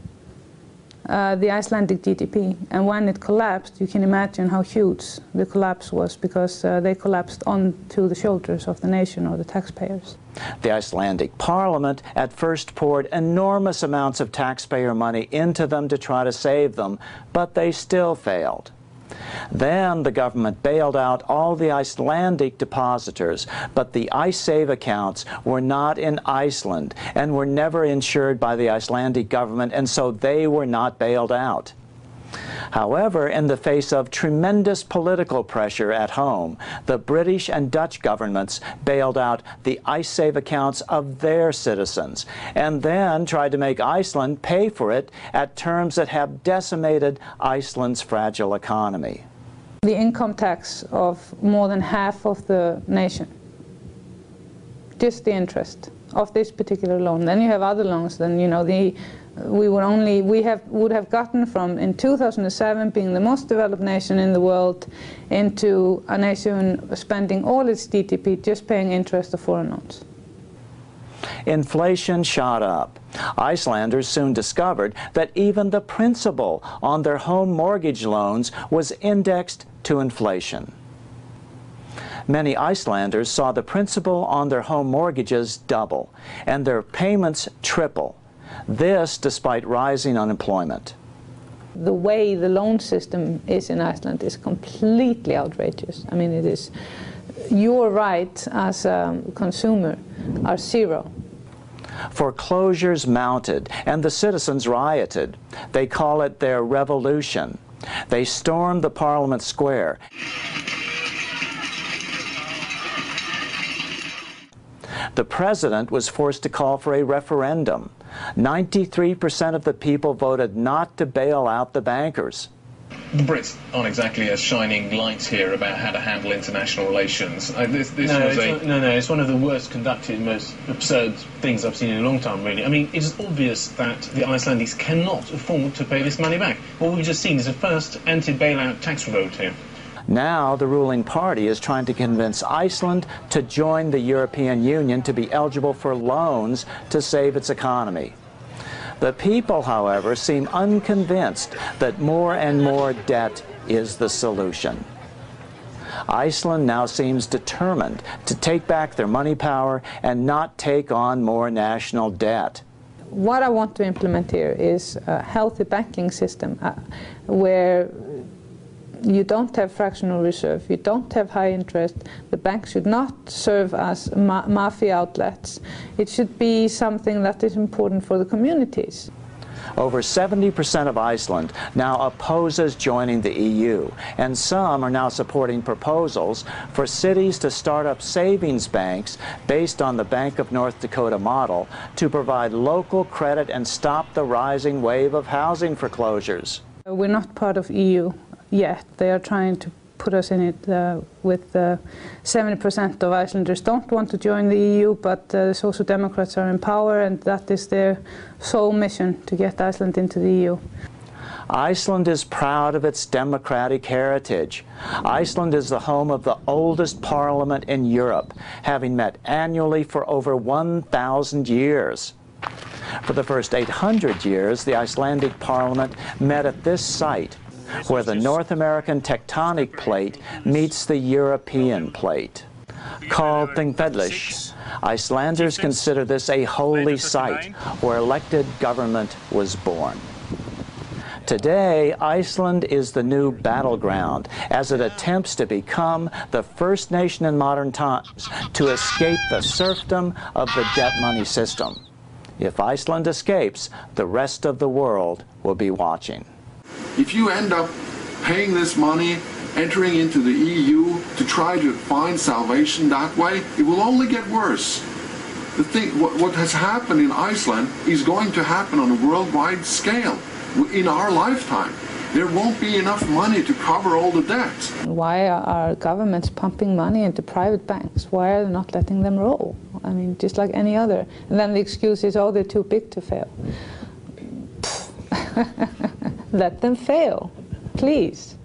uh, the Icelandic G D P. And when it collapsed, you can imagine how huge the collapse was, because uh, they collapsed onto the shoulders of the nation or the taxpayers. The Icelandic parliament at first poured enormous amounts of taxpayer money into them to try to save them, but they still failed. Then the government bailed out all the Icelandic depositors, but the Icesave accounts were not in Iceland and were never insured by the Icelandic government, and so they were not bailed out. However, in the face of tremendous political pressure at home, the British and Dutch governments bailed out the Icesave accounts of their citizens, and then tried to make Iceland pay for it at terms that have decimated Iceland's fragile economy. The income tax of more than half of the nation, just the interest of this particular loan. Then you have other loans, then you know the we would only we have would have gotten from in two thousand seven being the most developed nation in the world into a nation spending all its G D P just paying interest of foreign loans. Inflation shot up. Icelanders soon discovered that even the principal on their home mortgage loans was indexed to inflation. Many Icelanders saw the principal on their home mortgages double and their payments triple. This despite rising unemployment. The way the loan system is in Iceland is completely outrageous. I mean, it is, your rights as a consumer are zero. Foreclosures mounted and the citizens rioted. They call it their revolution. They stormed the Parliament Square. The president was forced to call for a referendum. ninety-three percent of the people voted not to bail out the bankers. The Brits aren't exactly as shining lights here about how to handle international relations. Uh, this this no, was it's a... not, no, no, it's one of the worst conducted, most absurd things I've seen in a long time, really. I mean, it is obvious that the Icelanders cannot afford to pay this money back. What we've just seen is the first anti-bailout tax vote here. Now the ruling party is trying to convince Iceland to join the European Union to be eligible for loans to save its economy. The people, however, seem unconvinced that more and more debt is the solution. Iceland now seems determined to take back their money power and not take on more national debt. What I want to implement here is a healthy banking system uh, where you don't have fractional reserve, you don't have high interest, the bank should not serve as ma mafia outlets. It should be something that is important for the communities. Over seventy percent of Iceland now opposes joining the E U, and some are now supporting proposals for cities to start up savings banks based on the Bank of North Dakota model to provide local credit and stop the rising wave of housing foreclosures. We're not part of E U yet. They are trying to put us in it uh, with uh, seventy percent of Icelanders don't want to join the E U, but uh, the Social Democrats are in power and that is their sole mission, to get Iceland into the E U. Iceland is proud of its democratic heritage. Iceland is the home of the oldest parliament in Europe, having met annually for over one thousand years. For the first eight hundred years, the Icelandic parliament met at this site, where the North American tectonic plate meets the European plate. Called Thingvellir, Icelanders consider this a holy site where elected government was born. Today, Iceland is the new battleground as it attempts to become the first nation in modern times to escape the serfdom of the debt money system. If Iceland escapes, the rest of the world will be watching. If you end up paying this money, entering into the E U to try to find salvation that way, it will only get worse. The thing, what, what has happened in Iceland is going to happen on a worldwide scale in our lifetime. There won't be enough money to cover all the debt. Why are governments pumping money into private banks? Why are they not letting them roll? I mean, just like any other. And then the excuse is, oh, they're too big to fail. Let them fail, please.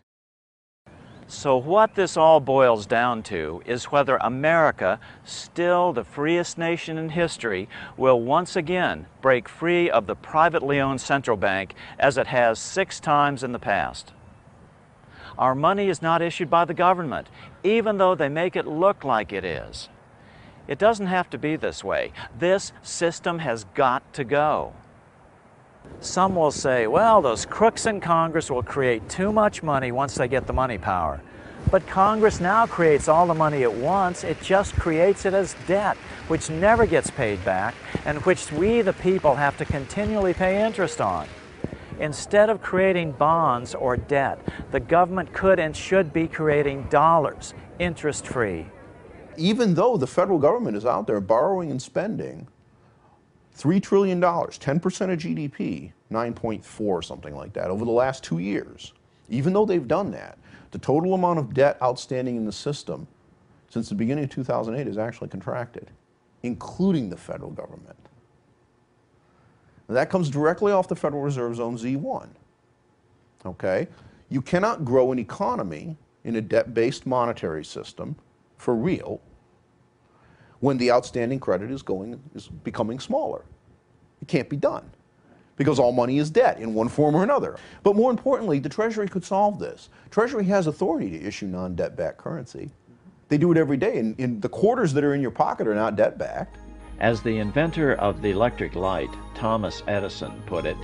So what this all boils down to is whether America, still the freest nation in history, will once again break free of the privately owned central bank as it has six times in the past. Our money is not issued by the government, even though they make it look like it is. It doesn't have to be this way. This system has got to go. Some will say, well, those crooks in Congress will create too much money once they get the money power. But Congress now creates all the money at once. It just creates it as debt, which never gets paid back, and which we, the people, have to continually pay interest on. Instead of creating bonds or debt, the government could and should be creating dollars, interest-free. Even though the federal government is out there borrowing and spending three trillion dollars, ten percent of G D P, nine point four, something like that, over the last two years. Even though they've done that, the total amount of debt outstanding in the system since the beginning of two thousand eight has actually contracted, including the federal government. That comes directly off the Federal Reserve's own Z one. Okay? You cannot grow an economy in a debt-based monetary system for real when the outstanding credit is going is becoming smaller. It can't be done because all money is debt in one form or another. But more importantly, the Treasury could solve this. Treasury has authority to issue non-debt-backed currency. They do it every day, and, and the quarters that are in your pocket are not debt-backed. As the inventor of the electric light, Thomas Edison, put it,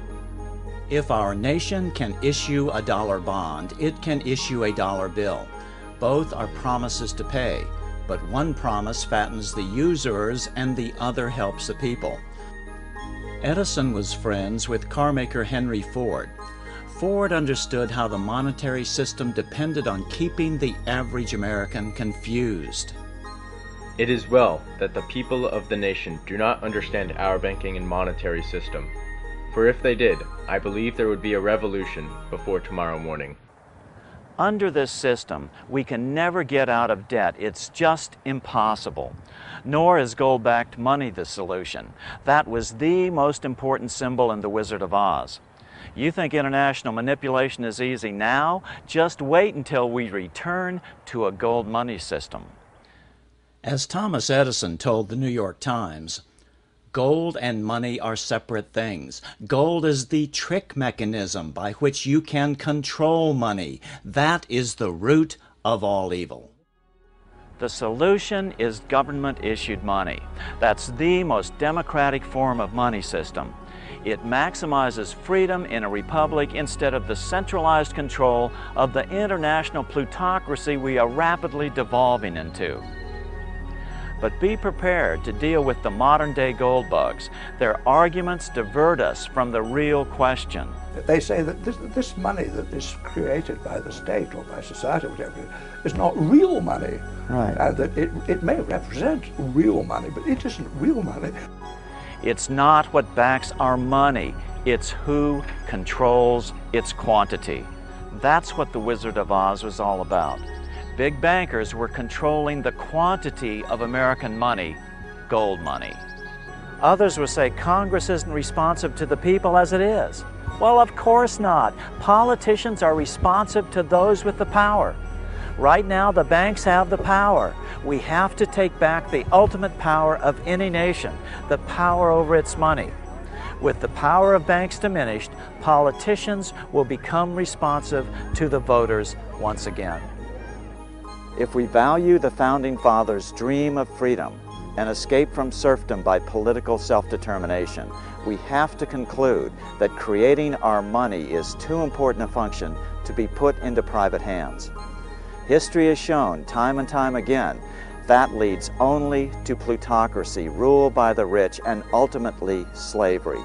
"If our nation can issue a dollar bond, it can issue a dollar bill. Both are promises to pay, but one promise fattens the usurers and the other helps the people." Edison was friends with carmaker Henry Ford. Ford understood how the monetary system depended on keeping the average American confused. It is well that the people of the nation do not understand our banking and monetary system, for if they did, I believe there would be a revolution before tomorrow morning. Under this system, we can never get out of debt. It's just impossible. Nor is gold-backed money the solution. That was the most important symbol in The Wizard of Oz. You think international manipulation is easy now? Just wait until we return to a gold money system. As Thomas Edison told the New York Times, "Gold and money are separate things. Gold is the trick mechanism by which you can control money. That is the root of all evil." The solution is government-issued money. That's the most democratic form of money system. It maximizes freedom in a republic instead of the centralized control of the international plutocracy we are rapidly devolving into. But be prepared to deal with the modern-day gold bugs. Their arguments divert us from the real question. They say that this, this money that is created by the state or by society or whatever is not real money. Right. And that it, it may represent real money, but it isn't real money. It's not what backs our money. It's who controls its quantity. That's what The Wizard of Oz was all about. Big bankers were controlling the quantity of American money, gold money. Others will say Congress isn't responsive to the people as it is. Well, of course not. Politicians are responsive to those with the power. Right now, the banks have the power. We have to take back the ultimate power of any nation, the power over its money. With the power of banks diminished, politicians will become responsive to the voters once again. If we value the Founding Fathers' dream of freedom and escape from serfdom by political self-determination, we have to conclude that creating our money is too important a function to be put into private hands. History has shown time and time again that leads only to plutocracy, rule by the rich, and ultimately slavery.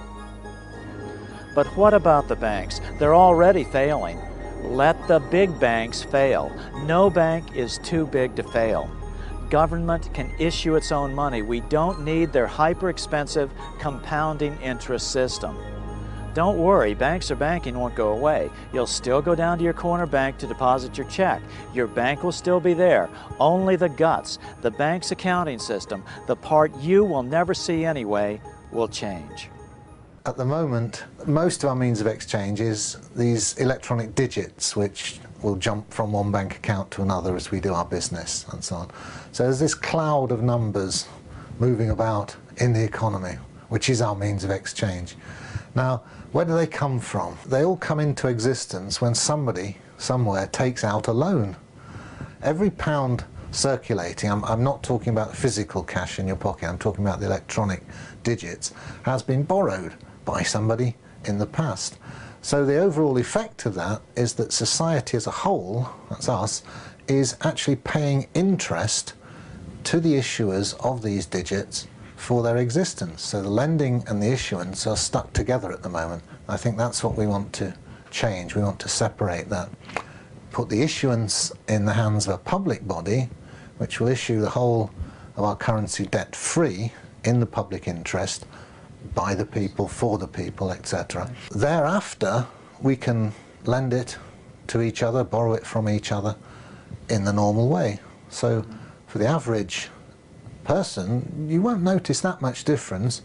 But what about the banks? They're already failing. Let the big banks fail. No bank is too big to fail. Government can issue its own money. We don't need their hyper-expensive compounding interest system. Don't worry, banks or banking won't go away. You'll still go down to your corner bank to deposit your check. Your bank will still be there. Only the guts, the bank's accounting system, the part you will never see anyway, will change. At the moment, most of our means of exchange is these electronic digits, which will jump from one bank account to another as we do our business and so on. So there's this cloud of numbers moving about in the economy, which is our means of exchange. Now, where do they come from? They all come into existence when somebody, somewhere, takes out a loan. Every pound circulating, I'm, I'm not talking about physical cash in your pocket, I'm talking about the electronic digits, has been borrowed by somebody in the past. So the overall effect of that is that society as a whole, that's us, is actually paying interest to the issuers of these digits for their existence. So the lending and the issuance are stuck together at the moment. I think that's what we want to change. We want to separate that. Put the issuance in the hands of a public body, which will issue the whole of our currency debt-free in the public interest, by the people, for the people, et cetera. Thereafter, we can lend it to each other, borrow it from each other in the normal way. So for the average person, you won't notice that much difference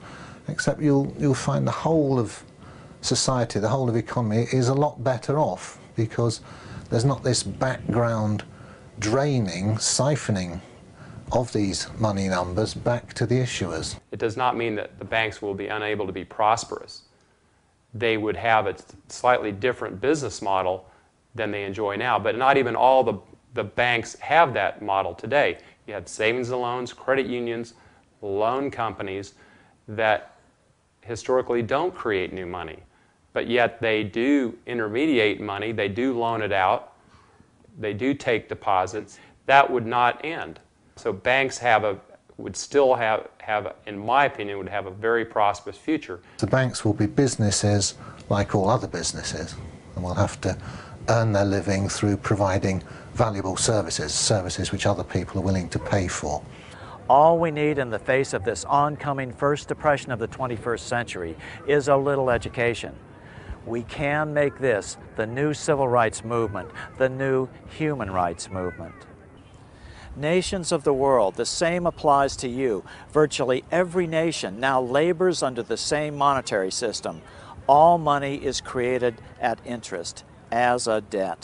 except you'll, you'll find the whole of society, the whole of economy is a lot better off because there's not this background draining, siphoning of these money numbers back to the issuers. It does not mean that the banks will be unable to be prosperous. They would have a slightly different business model than they enjoy now, but not even all the, the banks have that model today. You have savings and loans, credit unions, loan companies that historically don't create new money, but yet they do intermediate money, they do loan it out, they do take deposits. That would not end. So banks have a, would still have, have, in my opinion, would have a very prosperous future. The banks will be businesses like all other businesses and will have to earn their living through providing valuable services, services which other people are willing to pay for. All we need in the face of this oncoming first depression of the twenty-first century is a little education. We can make this the new civil rights movement, the new human rights movement. Nations of the world, the same applies to you. Virtually every nation now labors under the same monetary system. All money is created at interest, as a debt.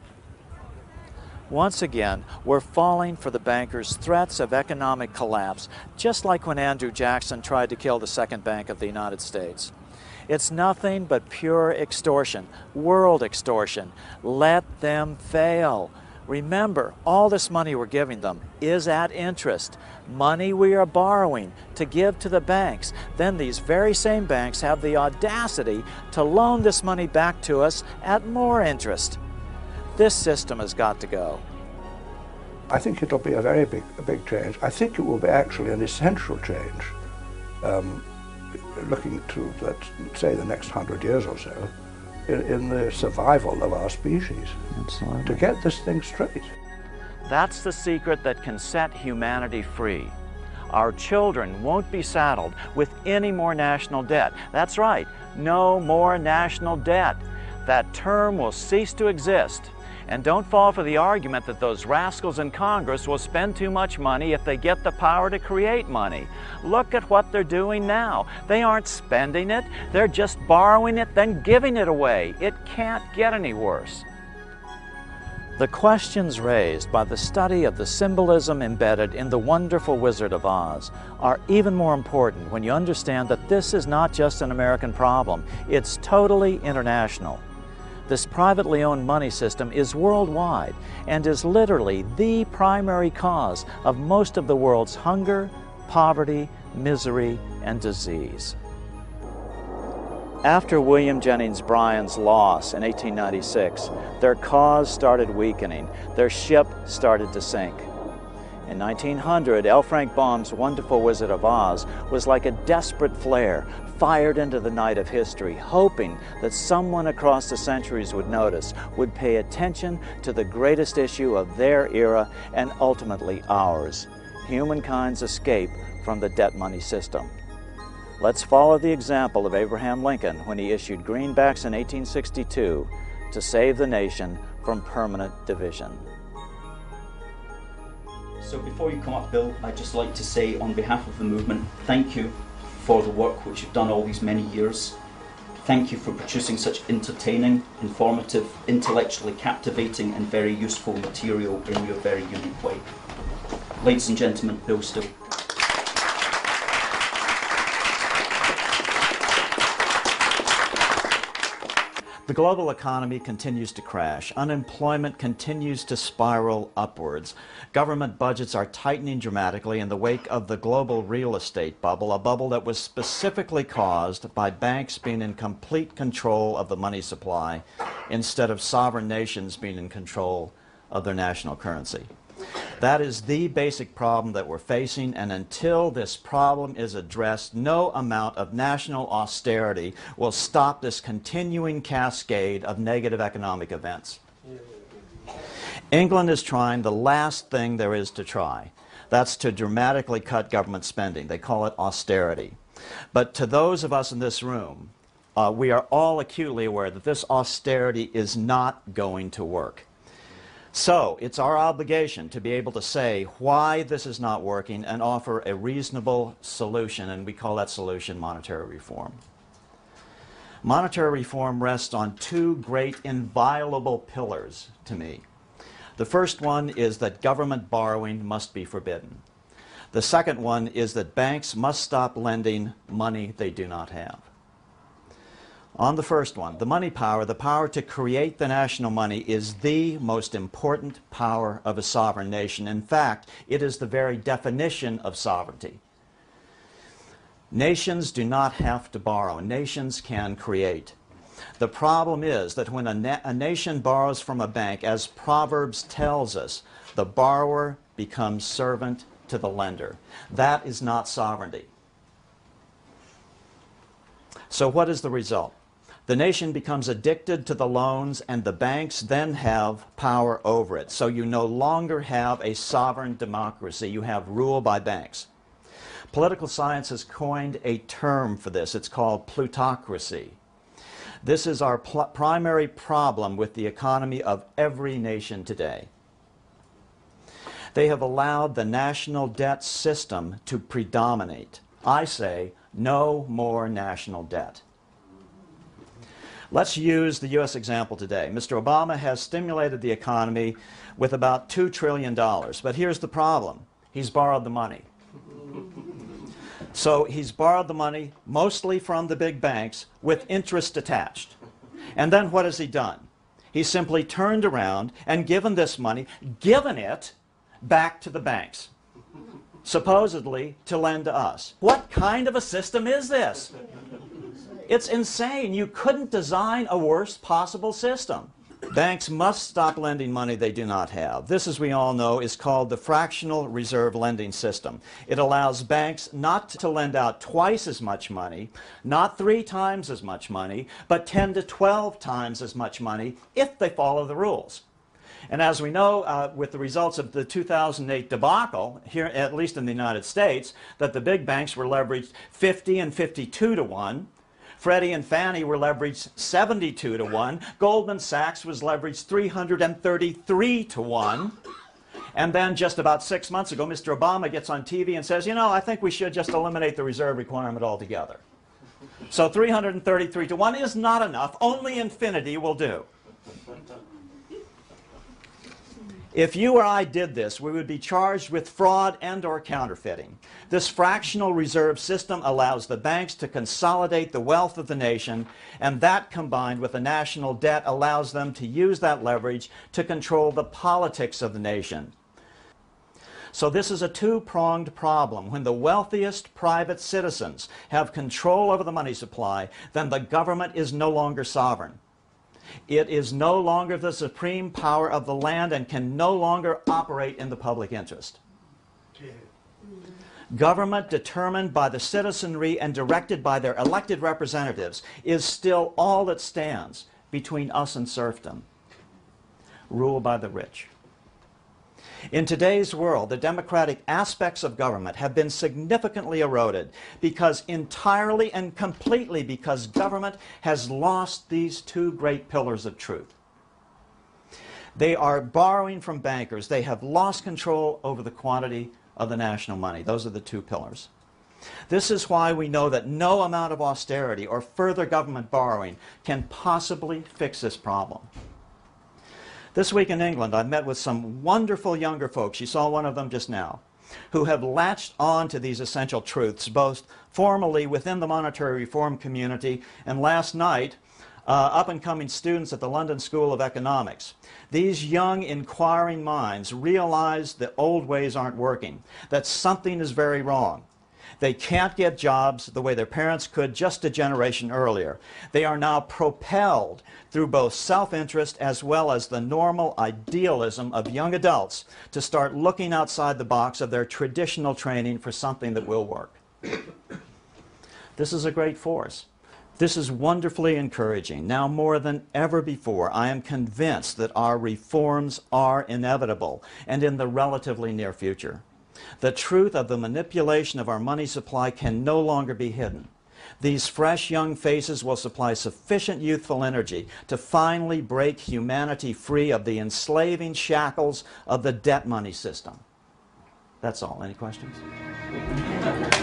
Once again, we're falling for the bankers' threats of economic collapse, just like when Andrew Jackson tried to kill the Second Bank of the United States. It's nothing but pure extortion, world extortion. Let them fail. Remember, all this money we're giving them is at interest. Money we are borrowing to give to the banks. Then these very same banks have the audacity to loan this money back to us at more interest. This system has got to go. I think it'll be a very big, a big change. I think it will be actually an essential change. Um, looking to, let's say, the next hundred years or so, in, in the survival of our species. Absolutely. To get this thing straight. That's the secret that can set humanity free. Our children won't be saddled with any more national debt. That's right, no more national debt. That term will cease to exist. And don't fall for the argument that those rascals in Congress will spend too much money if they get the power to create money. Look at what they're doing now. They aren't spending it, they're just borrowing it, then giving it away. It can't get any worse. The questions raised by the study of the symbolism embedded in the wonderful Wizard of Oz are even more important when you understand that this is not just an American problem, it's totally international. This privately owned money system is worldwide and is literally the primary cause of most of the world's hunger, poverty, misery, and disease. After William Jennings Bryan's loss in eighteen ninety-six, their cause started weakening. Their ship started to sink. In nineteen hundred, L. Frank Baum's wonderful Wizard of Oz was like a desperate flare fired into the night of history, hoping that someone across the centuries would notice, would pay attention to the greatest issue of their era and ultimately ours, humankind's escape from the debt money system. Let's follow the example of Abraham Lincoln when he issued greenbacks in eighteen sixty-two to save the nation from permanent division. So before you come up, Bill, I'd just like to say on behalf of the movement, thank you for the work which you've done all these many years. Thank you for producing such entertaining, informative, intellectually captivating and very useful material in your very unique way. Ladies and gentlemen, Bill Still. The global economy continues to crash. Unemployment continues to spiral upwards. Government budgets are tightening dramatically in the wake of the global real estate bubble, a bubble that was specifically caused by banks being in complete control of the money supply instead of sovereign nations being in control of their national currency. That is the basic problem that we're facing, and until this problem is addressed, no amount of national austerity will stop this continuing cascade of negative economic events. England is trying the last thing there is to try. That's to dramatically cut government spending. They call it austerity. But to those of us in this room, uh, we are all acutely aware that this austerity is not going to work. So it's our obligation to be able to say why this is not working and offer a reasonable solution, and we call that solution monetary reform. Monetary reform rests on two great inviolable pillars to me. The first one is that government borrowing must be forbidden. The second one is that banks must stop lending money they do not have. On the first one, the money power, the power to create the national money, is the most important power of a sovereign nation. In fact, it is the very definition of sovereignty. Nations do not have to borrow. Nations can create. The problem is that when a, na a nation borrows from a bank, as Proverbs tells us, the borrower becomes servant to the lender. That is not sovereignty. So what is the result? The nation becomes addicted to the loans, and the banks then have power over it. So you no longer have a sovereign democracy. You have rule by banks. Political science has coined a term for this. It's called plutocracy. This is our primary problem with the economy of every nation today. They have allowed the national debt system to predominate. I say, no more national debt. Let's use the U S example today. Mister Obama has stimulated the economy with about two trillion dollars. But here's the problem. He's borrowed the money. So he's borrowed the money mostly from the big banks with interest attached. And then what has he done? He's simply turned around and given this money, given it back to the banks, supposedly to lend to us. What kind of a system is this? It's insane. You couldn't design a worse possible system. Banks must stop lending money they do not have. This, as we all know, is called the fractional reserve lending system. It allows banks not to lend out twice as much money, not three times as much money, but ten to twelve times as much money if they follow the rules. And as we know, uh, with the results of the two thousand eight debacle, here, at least in the United States, that the big banks were leveraged fifty and fifty-two to one. Freddie and Fannie were leveraged seventy-two to one. Goldman Sachs was leveraged three hundred thirty-three to one. And then just about six months ago, Mister Obama gets on T V and says, you know, I think we should just eliminate the reserve requirement altogether. So three hundred thirty-three to one is not enough. Only infinity will do. If you or I did this, we would be charged with fraud and or counterfeiting. This fractional reserve system allows the banks to consolidate the wealth of the nation, and that combined with the national debt allows them to use that leverage to control the politics of the nation. So this is a two-pronged problem. When the wealthiest private citizens have control over the money supply, then the government is no longer sovereign. It is no longer the supreme power of the land and can no longer operate in the public interest. Government determined by the citizenry and directed by their elected representatives is still all that stands between us and serfdom. Rule by the rich. In today's world, the democratic aspects of government have been significantly eroded because entirely and completely because government has lost these two great pillars of truth. They are borrowing from bankers. They have lost control over the quantity of the national money. Those are the two pillars. This is why we know that no amount of austerity or further government borrowing can possibly fix this problem. This week in England, I met with some wonderful younger folks, you saw one of them just now, who have latched on to these essential truths, both formally within the monetary reform community and last night, uh, up-and-coming students at the London School of Economics. These young, inquiring minds realize that old ways aren't working, that something is very wrong. They can't get jobs the way their parents could just a generation earlier. They are now propelled through both self-interest as well as the normal idealism of young adults to start looking outside the box of their traditional training for something that will work. This is a great force. This is wonderfully encouraging. Now more than ever before, I am convinced that our reforms are inevitable and in the relatively near future. The truth of the manipulation of our money supply can no longer be hidden. These fresh young faces will supply sufficient youthful energy to finally break humanity free of the enslaving shackles of the debt money system. That's all. Any questions?